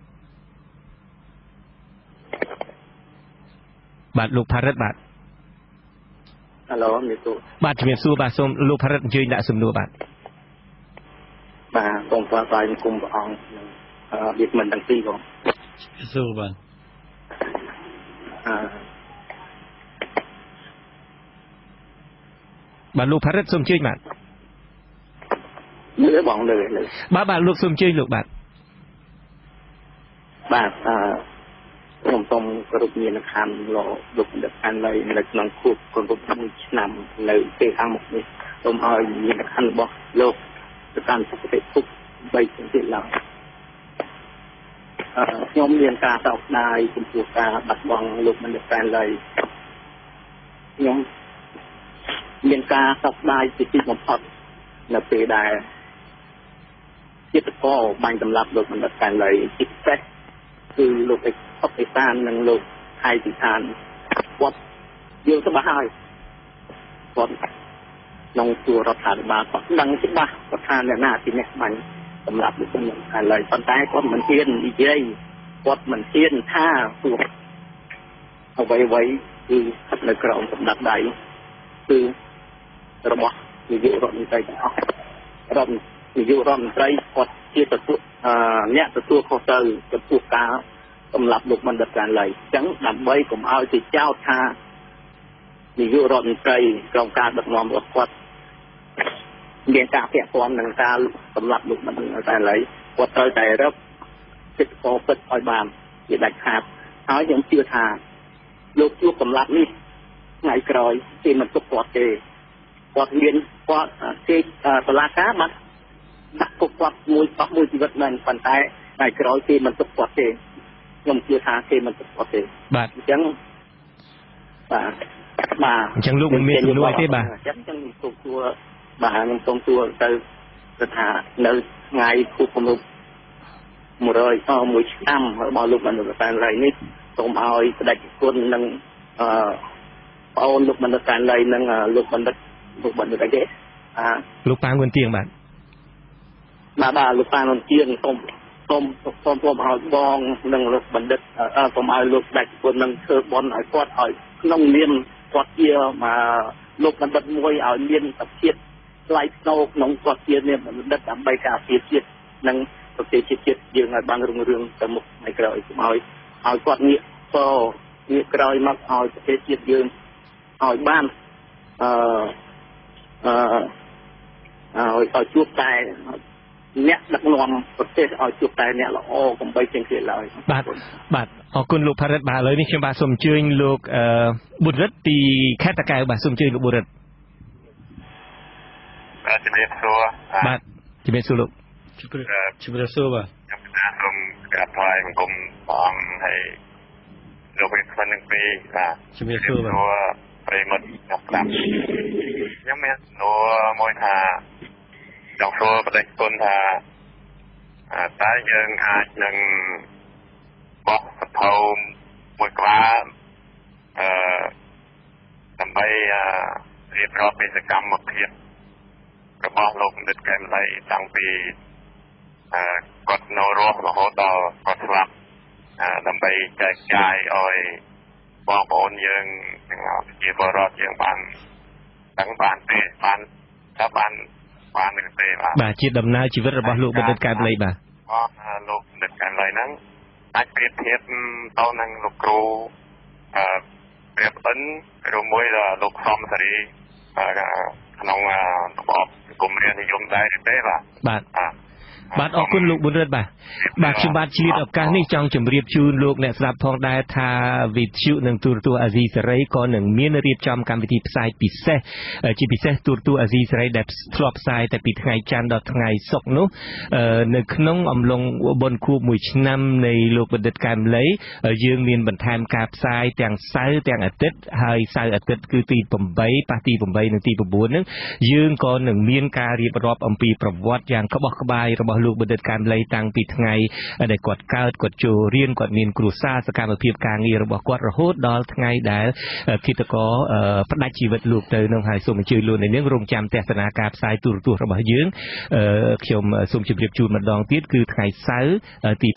បាទលោកផារិតបាទហៅឡូមីទូបាទជំរាបសួរបាទសូមលោកផារិតអញ្ជើញដាក់សំណួរបាទបាទសូមស្វាគមន៍គុំព្រះអង្គអឺវាមិនទាំងពីរបងសួរបាទអឺបាទលោកផារិតសូមអញ្ជើញបាទលើបងលើលើបាទបាទលោកសូមអញ្ជើញលោកបាទបាទអឺខ្ញុំសូមគោរពមានខណ្ឌលោកលោកបណ្ឌិតអានឡើយនៅក្នុងខួបគម្រប់មួយឆ្នាំនៅពេលខាងមុខនេះសូមឲ្យមានខណ្ឌរបស់លោកទៅកាន់សុគតិភពបីទៀតឡើងអឺខ្ញុំមានការសោកស្ដាយចំពោះការបាត់បង់លោកបណ្ឌិតអានឡើយខ្ញុំមានការសោកស្ដាយជាទីបំផុតនៅពេលដែលចិត្តកោបាញ់សម្លាប់លោកបណ្ឌិតអានឡើយជាពិសេសគឺលោកអេអុកអេសាននិងលោកហៃទីឋានគាត់យល់ច្បាស់ហើយគាត់ក្នុងជួររដ្ឋាភិបាលគាត់ដឹងច្បាស់ថាអ្នកណាទីនេះបាញ់សម្រាប់លោកបណ្ឌិតអានឡើយប៉ុន្តែគាត់មិនហ៊ាននិយាយគាត់មិនហ៊ានថាពួកអ្វីអ្វីគឺស្ថិតនៅក្រោមសម្ដេចដៃគឺរបស់នាយករដ្ឋមន្ត្រីទាំងអស់រដ្ឋនាយករដ្ឋមន្ត្រីគាត់ជាទទួលអ្នកទទួលខុសត្រូវចំពោះការសម្លាប់លោកបណ្ឌិតកានឡៃអញ្ចឹងដើម្បីកុំឲ្យទៅចោទថានាយករដ្ឋមន្ត្រីក្រុមការដឹកនាំរបស់គាត់មានការពាក់ព័ន្ធនឹងការសម្លាប់លោកបណ្ឌិតកានឡៃគាត់ត្រូវតែរកសិទ្ធិផលពិតឲ្យបានជាដាច់ខាតហើយខ្ញុំជឿថាលោកជួបសម្លាប់នេះថ្ងៃក្រោយគេមិនទុកគាត់ទេគាត់មានគាត់គេតឡាការបាត់ដាក់គុកគាត់មួយបោះមួយជីវិតមែនប៉ុន្តែថ្ងៃក្រោយគេមិនទុកគាត់ទេខ្ញុំជឿថាគេមិនទុកគាត់ទេបាទអញ្ចឹងបាទបាទអញ្ចឹងលោកមិនមានសំណួរទេបាទអញ្ចឹងខ្ញុំសូមសួរបាទខ្ញុំសូមសួរទៅទៅថានៅថ្ងៃគូគម្រប់មួយរយអមួយឆ្នាំរបស់លោកបណ្ឌិតកានឡៃនេះសូមឲ្យបដិគុណនិងអឺបងអូនលោកបណ្ឌិតកានឡៃនិងលោកបណ្ឌិតលោកបណ្ឌិតអីទេអាលោកប៉ាងវឿនទៀងបាទបាទបាទលោកប៉ាងវឿនទៀងសូមសូមសូមសូមឲ្យបងនិងលោកបណ្ឌិតសូមឲ្យលោកបដិគុណនិងធ្វើបន់ឲ្យគាត់ឲ្យក្នុងនាមគាត់ជាលោកបណ្ឌិតមួយឲ្យមានសភាពថ្លៃថ្នូរក្នុងគាត់ជានាមបណ្ឌិតដើម្បីការពារជាតិនិងប្រទេសជាតិយើងឲ្យបានរុងរឿងទៅមុខថ្ងៃក្រោយសូមឲ្យឲ្យគាត់ងាកតងាកក្រោយមកឲ្យប្រទេសជាតិយើងឲ្យបានអឺអឺឲ្យឲ្យជួបតែអ្នកដឹកនាំប្រទេសឲ្យជួបតែអ្នកល្អកុំបីជាងគេឡើយបាទបាទអរគុណលោកផារិតបាទឥឡូវនេះខ្ញុំបាទសូមអញ្ជើញលោកអឺបុរិទ្ធពីខេត្តតាកែវបាទសូមអញ្ជើញលោកបុរិទ្ធបាទជំរាបសួរបាទជំរាបសួរលោកជំរាបសួរបាទខ្ញុំសូមក្រាបថ្វាយបង្គំព្រះអង្គហើយលោកវិក្កាមនឹងពីបាទជំរាបសួរបាទប្រិមត្តខ្ញុំស្ដាប់ខ្ញុំមានសំណួរមួយថាចង់សួរបដិគុណថាតើយើងអាចនឹងបោះសភៅមួយក្បាលអឺដើម្បីរៀបរាប់ពីសកម្មភាពរបស់លោកបណ្ឌិតកែមលីតាំងពីអឺគាត់នៅរស់រហូតដល់គាត់ស្លាប់ដើម្បីចែកចាយឲ្យបងប្អូនយើងទាំងអស់ជាបរិបទយើងបានដឹងបានទេបានថាបានបាននឹងទេបាទបាទជាដំណើរជីវិតរបស់លោកបណ្ឌិតកែមលីបាទអរលោកបណ្ឌិតកែមលីហ្នឹងអាចប្រៀបធៀបទៅនឹងលោកគ្រូអឺប្រៀបអិនឬមួយលោកសំសេរីក្នុងរបបគុំរៀននិយមដែរទេបាទបាទបាទអរគុណលោកប៊ុនរិទ្ធបាទបាទខ្ញុំបាទឆ្លៀតឱកាសនេះចង់ជម្រាបជូនលោកអ្នកស្ដាប់ផងដែរថាវិទ្យុនិងទូរទស្សន៍អាស៊ីសេរីក៏នឹងមានរៀបចំកម្មវិធីផ្សាយពិសេសជាពិសេសទូរទស្សន៍អាស៊ីសេរីដែលធ្លាប់ផ្សាយតែពីថ្ងៃច័ន្ទដល់ថ្ងៃសុក្រនោះនៅក្នុងអំឡុងបុណ្យខួបមួយឆ្នាំនៃលោកបណ្ឌិតកែមលីយើងមានបន្ថែមការផ្សាយទាំងសៅរ៍ទាំងអាទិត្យហើយសៅរ៍អាទិត្យគឺទី8ប៉ះទី8និងទី9ហ្នឹងយើងក៏នឹងមានការរៀបរាប់អំពីប្រវត្តិយ៉ាងក្បោះក្បាយរបស់លោកបណ្ឌិតកែមលីតាំងពីថ្ងៃដែលគាត់កើតគាត់ចូលរៀនគាត់មានគ្រួសារសកម្មភាពការងាររបស់គាត់រហូតដល់ថ្ងៃដែលគិតករផ្ដាច់ជីវិតលោកទៅនឹងហើយសូមអញ្ជើញលោកអ្នកនាងរងចាំទស្សនាការផ្សាយទូរទស្សន៍របស់យើងខ្ញុំសូមជម្រាបជូនម្ដងទៀតគឺថ្ងៃសៅរ៍ទី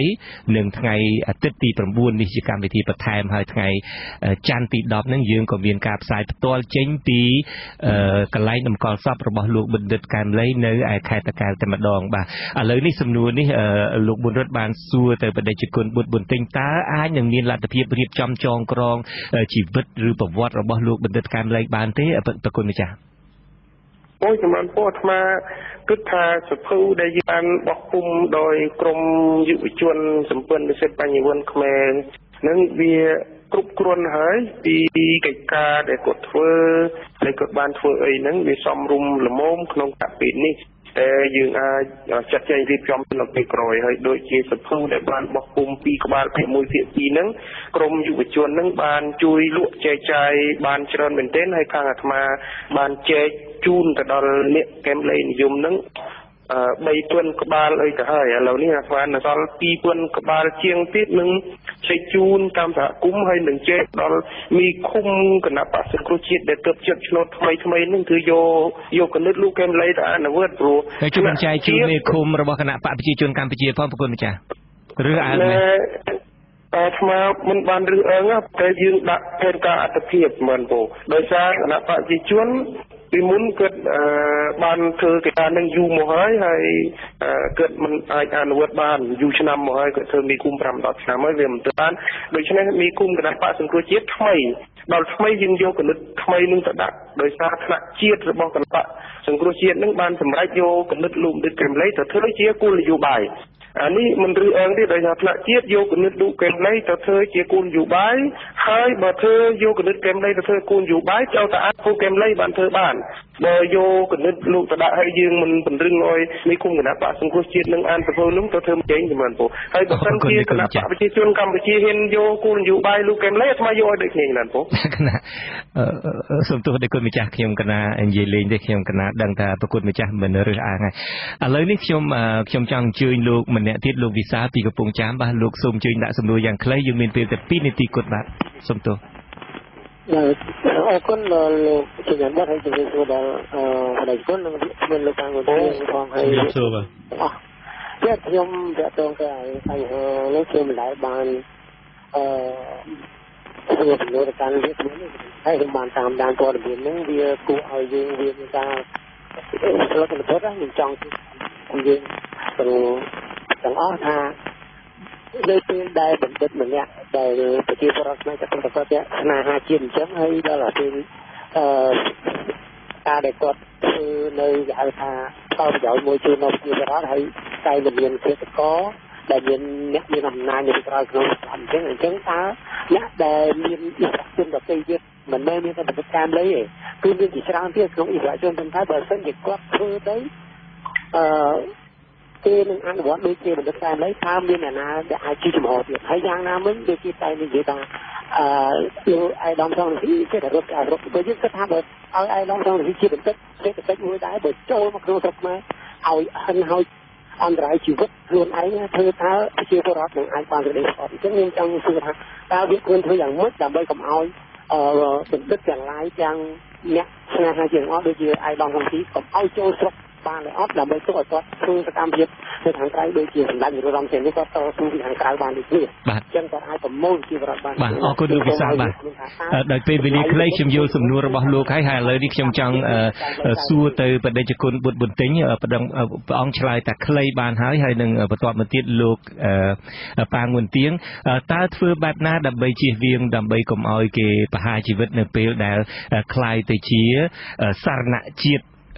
8និងថ្ងៃអាទិត្យទី9នេះជាកម្មវិធីបន្ថែមហើយថ្ងៃច័ន្ទទី10ហ្នឹងយើងក៏មានការផ្សាយផ្ទាល់ចេញពីកន្លែងតម្កល់សពរបស់លោកបណ្ឌិតកែមលីនៅឯខេត្តតាកែវតែម្ដងបាទឥឡូវនេះសំណួរនេះលោកប៊ុនរិទ្ធបានសួរទៅបដិជគុណបុត្របន្ទិញតើអាចនឹងមានលទ្ធភាពរៀបចំចងក្រងជីវិតឬប្រវត្តិរបស់លោកបណ្ឌិតកែមលីបានទេប្រគុណម្ចាស់អូយចំនួនពួកអាត្មាគិតថាសភៅដែលបានបោះពុំដោយក្រមយុវជនសម្ព័ន្ធនិស្សិតបញ្ញវន្តខ្មែរនឹងវាគ្រប់គ្រាន់ហើយពីកិច្ចការដែលគាត់ធ្វើដែលគាត់បានធ្វើអីហ្នឹងវាសមរម្យល្មមក្នុងកាលពេលនេះតែយើងអាចចាត់ចែងរៀបចំនៅពេលក្រោយហើយដូចជាសភៅដែលបានបោះពុំពីក្បាលភាគមួយភាគពីរហ្នឹងក្រមយុវជនហ្នឹងបានជួយលក់ចែកចាយបានច្រើនមែនទែនហើយខាងអាត្មាបានចែកជូនទៅដល់អ្នកកែមលីនិយមហ្នឹងអឺបីពាន់ក្បាលអីទៅហើយឥឡូវនេះអាត្មានៅសល់ពីរពាន់ក្បាលជាងទៀតនឹងចែកជូនតាមសហគមន៍ហើយនឹងចែកដល់មីឃុំគណៈបក្សសង្គ្រោះជាតិដែលទើបជិតឆ្នោតថ្មីថ្មីហ្នឹងគឺយកយកគណិតលោកកែមលីទៅអនុវត្តព្រោះហើយជួយបញ្ជាក់ជូនមីឃុំរបស់គណៈបកប្រជាជនកម្ពុជាផងប្រគុណម្ចាស់ឬអើមែនអាត្មាមិនបានរឹសអើងតែយើងដាក់ផែនការអត្តភាពមែនពោដោយសារគណៈបកប្រជាជនពីមុនគាត់បានធ្វើកិច្ចការនឹងយូរមកហើយហើយគាត់មិនអាចអនុវត្តបានយូរឆ្នាំមកហើយគាត់ធ្វើមីគុំ5 10ឆ្នាំហើយវាមិនទៅបានដូច្នេះមីគុំគណៈបកសង្គ្រោះជាតិថ្មីដល់ថ្មីយើងយកគណិតថ្មីនឹងទៅដាក់ដោយសារថ្នាក់ជាតិរបស់គណៈបកសង្គ្រោះជាតិនឹងបានសម្រេចយកគណិតលោកបណ្ឌិតកែមលីទៅធ្វើជាគោលនយោបាយអានេះមិនឬអើងទេដោយសារថ្នាក់ជាតិយកគណិតលោកកែមលីទៅធ្វើជាគោលនយោបាយហើយបើធ្វើយកគណិតកែមលីទៅធ្វើគោលនយោបាយចោលតែអាចគោលកែមលីបានធ្វើបានបើយកគណិតលោកទៅដាក់ឲ្យយើងមិនពង្រឹងឲ្យមីគុំគណៈបកសង្គ្រោះជាតិនឹងអានសភៅនោះទៅធ្វើមិនចេញទេមែនពូហើយបើសិនជាគណៈបកប្រជាជនកម្ពុជាហ៊ានយកគោលនយោបាយលោកកែមលីអាត្មាយកឲ្យដូចគ្នាមែនពូគណៈសូមទោសដោយគុណម្ចាស់ខ្ញុំគណៈនិយាយលេងទេខ្ញុំគណៈដឹងថាប្រគុណម្ចាស់មិនរើសអើងហើយឥឡូវនេះខ្ញុំខ្ញុំចង់អញ្ជើញលោកម្នាក់ទៀតលោកវិសាលពីកំពង់ចាមបាទលោកសូមអញ្ជើញដាក់សំណួរយ៉ាងខ្លីយើងមានពេលតែពីរនាទីគត់បាទសូមទោសអរគុណលោកជំរាបមកឲ្យជំរាបសួរដល់អឺបដិជននិងមានលោកខាងគាត់ផងហើយជំរាបសួរបាទអស់តែខ្ញុំតើតងទៅឲ្យនេះខ្ញុំមិនដែលបានអឺធ្វើជំនួយដល់ការរៀបចំនេះហើយខ្ញុំបានតាមដានព័ត៌មានហ្នឹងវាគួរឲ្យយើងវាមានការស្លឹកទៅទៅខ្ញុំចង់យើងទាំងអស់ថានៅពេលដែលបណ្ឌិតម្នាក់ដែលប្រជាពលរដ្ឋខ្មែរចាប់ផ្ដើមគាត់ស្នេហាជាតិអញ្ចឹងហើយដល់ពេលអឺការដែលគាត់ធ្វើនៅគេហៅថាផលប្រយោជន៍មួយជូនដល់ប្រជាពលរដ្ឋហើយតែមានគិតកោដែលមានអ្នកមានអំណាចនៅក្រៅក្នុងអញ្ចឹងអញ្ចឹងតើអ្នកដែលមានអិសរាជជនដទៃទៀតមិនមែនមានតែបណ្ឌិតកែមលីទេគឺមានជាច្រើនទៀតក្នុងអិសរាជជនទាំងតែបើសិនជាគាត់ធ្វើទៅអឺគេនឹងអនុវត្តដូចជាបណ្ឌិតកែមលីថាមានអ្នកណាដែលអាចជាចំហទៀតហើយយ៉ាងណាមិញដូចជាតែនិយាយថាអឺលោកអៃដាមសំរីគេតែរត់អរុបបើយើងគិតថាបើឲ្យអៃដាមសំរីជាបណ្ឌិតសេដ្ឋកិច្ចមួយដែរបើចូលមកក្នុងស្រុកខ្មែរឲ្យហិនហើយអន្តរាយជីវិតខ្លួនឯងធ្វើថាជាពលរដ្ឋនឹងអាចបានរកស្អប់អញ្ចឹងខ្ញុំចង់សួរថាតើវាควរធ្វើយ៉ាងម៉េចដើម្បីកុំឲ្យអឺបណ្ឌិតទាំងឡាយទាំងអ្នកស្នេហាជាទាំងអស់ដូចជាអៃដាមសំរីកុំឲ្យចូលស្រុកបានអត់ដើម្បីទុកឲ្យគាត់ធ្វើសកម្មភាពនៅខាងក្រៅដូចជាសម្ដេចនរោត្តមសីហនុគាត់តស៊ូពីខាងក្រៅបានដូចនេះអញ្ចឹងគាត់អាចប្រមូលជីវរដ្ឋបានបាទអរគុណលោកវិសាលបាទដោយពេលវេលាខ្លីខ្ញុំយល់សំណួររបស់លោកហើយហើយឥឡូវនេះខ្ញុំចង់សួរទៅបដិជគុណបុត្របន្ទិញព្រះអង្គឆ្លើយតែខ្លីបានហើយហើយនឹងបន្ទាប់មកទៀតលោកប៉ាងមុនទៀងតើធ្វើបែបណាដើម្បីជៀសវាងដើម្បីកុំឲ្យគេប្រហារជីវិតនៅពេលដែលคล้ายទៅជាសារណជាតិ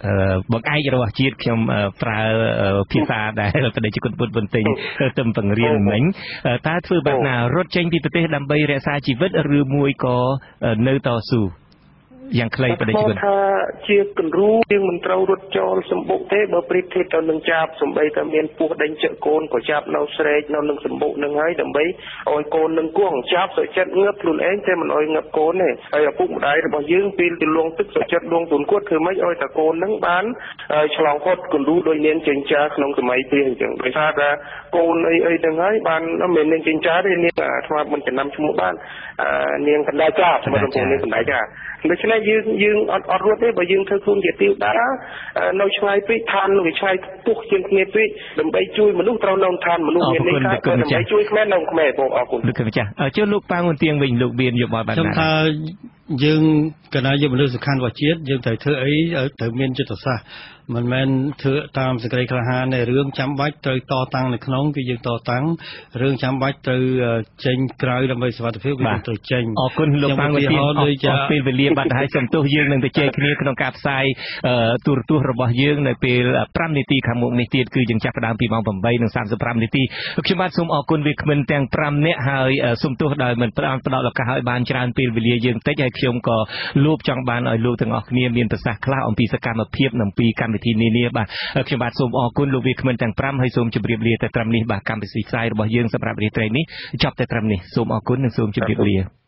បងឯករបស់ជាតិខ្ញុំប្រើភាសាដែលបដិជគុណពុទ្ធបន្ទិញទៅបង្រៀនមិញតើធ្វើបែបណារត់ចេញពីប្រទេសដើម្បីរក្សាជីវិតឬមួយក៏នៅតស៊ូយ៉ាងខ្លីបដិជនថាជាគំរូយើងមិនត្រូវរត់ចូលសម្បុកទេបើប្រៀបធៀបទៅនឹងចាប់សំបីតែមានពោះដេញជើកកូនក៏ចាប់នៅស្រែកនៅនឹងសម្បុកនឹងហើយដើម្បីឲ្យកូននឹងគង់ចាប់សុចិត្តងើបខ្លួនឯងតែមិនឲ្យងើបកូនទេហើយឪពុកម្ដាយរបស់យើងពេលទៅលងទឹកសុចិត្តលងទូនគាត់ធ្វើម៉េចឲ្យតែកូននឹងបានឆ្លងផុតគំរូដោយនាងចិញ្ចាក្នុងសម័យព្រះអញ្ចឹងដោយសារតែកូនអីអីទាំងហើយបានមិននាងចិញ្ចាទេនាងអាថ្មមិនចំណាំឈ្មោះបាននាងកណ្ដាលចាសម្រាប់នាងកណ្ដាលចាដូច្នេះយើងយើងអត់អត់រត់ទេបើយើងធ្វើខ្លួនជាទាវតានៅឆ្ងាយពេកឋាននឹងវាឆ្ងាយពុះជាងគ្នាពេកដើម្បីជួយមនុស្សត្រូវនៅឋានមនុស្សមាននេះថាដើម្បីជួយខ្មែរនៅខ្មែរបងអរគុណលោកកម្ចាស់ជឿលោកប៉ាងុនទៀងវិញលោកមានយោបល់បានណាខ្ញុំថាយើងកណ្ដាលយើងមនុស្សសំខាន់របស់ជាតិយើងត្រូវធ្វើអីត្រូវមានចិត្តសាស្ត្រមិនមែនធ្វើតាមសេចក្តីក្លាហាននៃរឿងចាំបាច់ត្រូវតតាំងនៅក្នុងគឺយើងតតាំងរឿងចាំបាច់ត្រូវចេញក្រៅដើម្បីសុវត្ថិភាពគឺយើងត្រូវចេញអរគុណលោកប៉ាងុនទៀងអរពេលវេលាបាត់ហើយសំទោសយើងនឹងទៅជែកគ្នាក្នុងការផ្សាយទូរទស្សន៍របស់យើងនៅពេលប្រាំនាទីខាងមុខនេះទៀតគឺយើងចាប់ផ្ដើមពីម៉ោងប្រាំបីនិងសាមសិបប្រាំនាទីខ្ញុំបាទសូមអរគុណវាគ្មិនទាំងប្រាំនាក់ហើយសូមទោសដោយមិនផ្ដល់ផ្ដល់ឱកាសឲ្យបានច្រើនពេលវេលាយើងតិចហើយខ្ញុំក៏លោកចង់បានឲ្យលោកទាំងអស់គ្នាមានប្រសាសន៍ខ្លះអំពីសកម្មភាពនិងពីកម្មវិធីនានាបាទខ្ញុំបាទសូមអរគុណលោកវាគ្មិនទាំងប្រាំហើយសូមជម្រាបលាតែត្រឹមនេះបាទកម្មវិធីផ្សាយរបស់យើងសម្រាប់រាត្រីនេះចប់តែត្រឹមនេះសូមអរគុណនិងសូមជម្រាបលា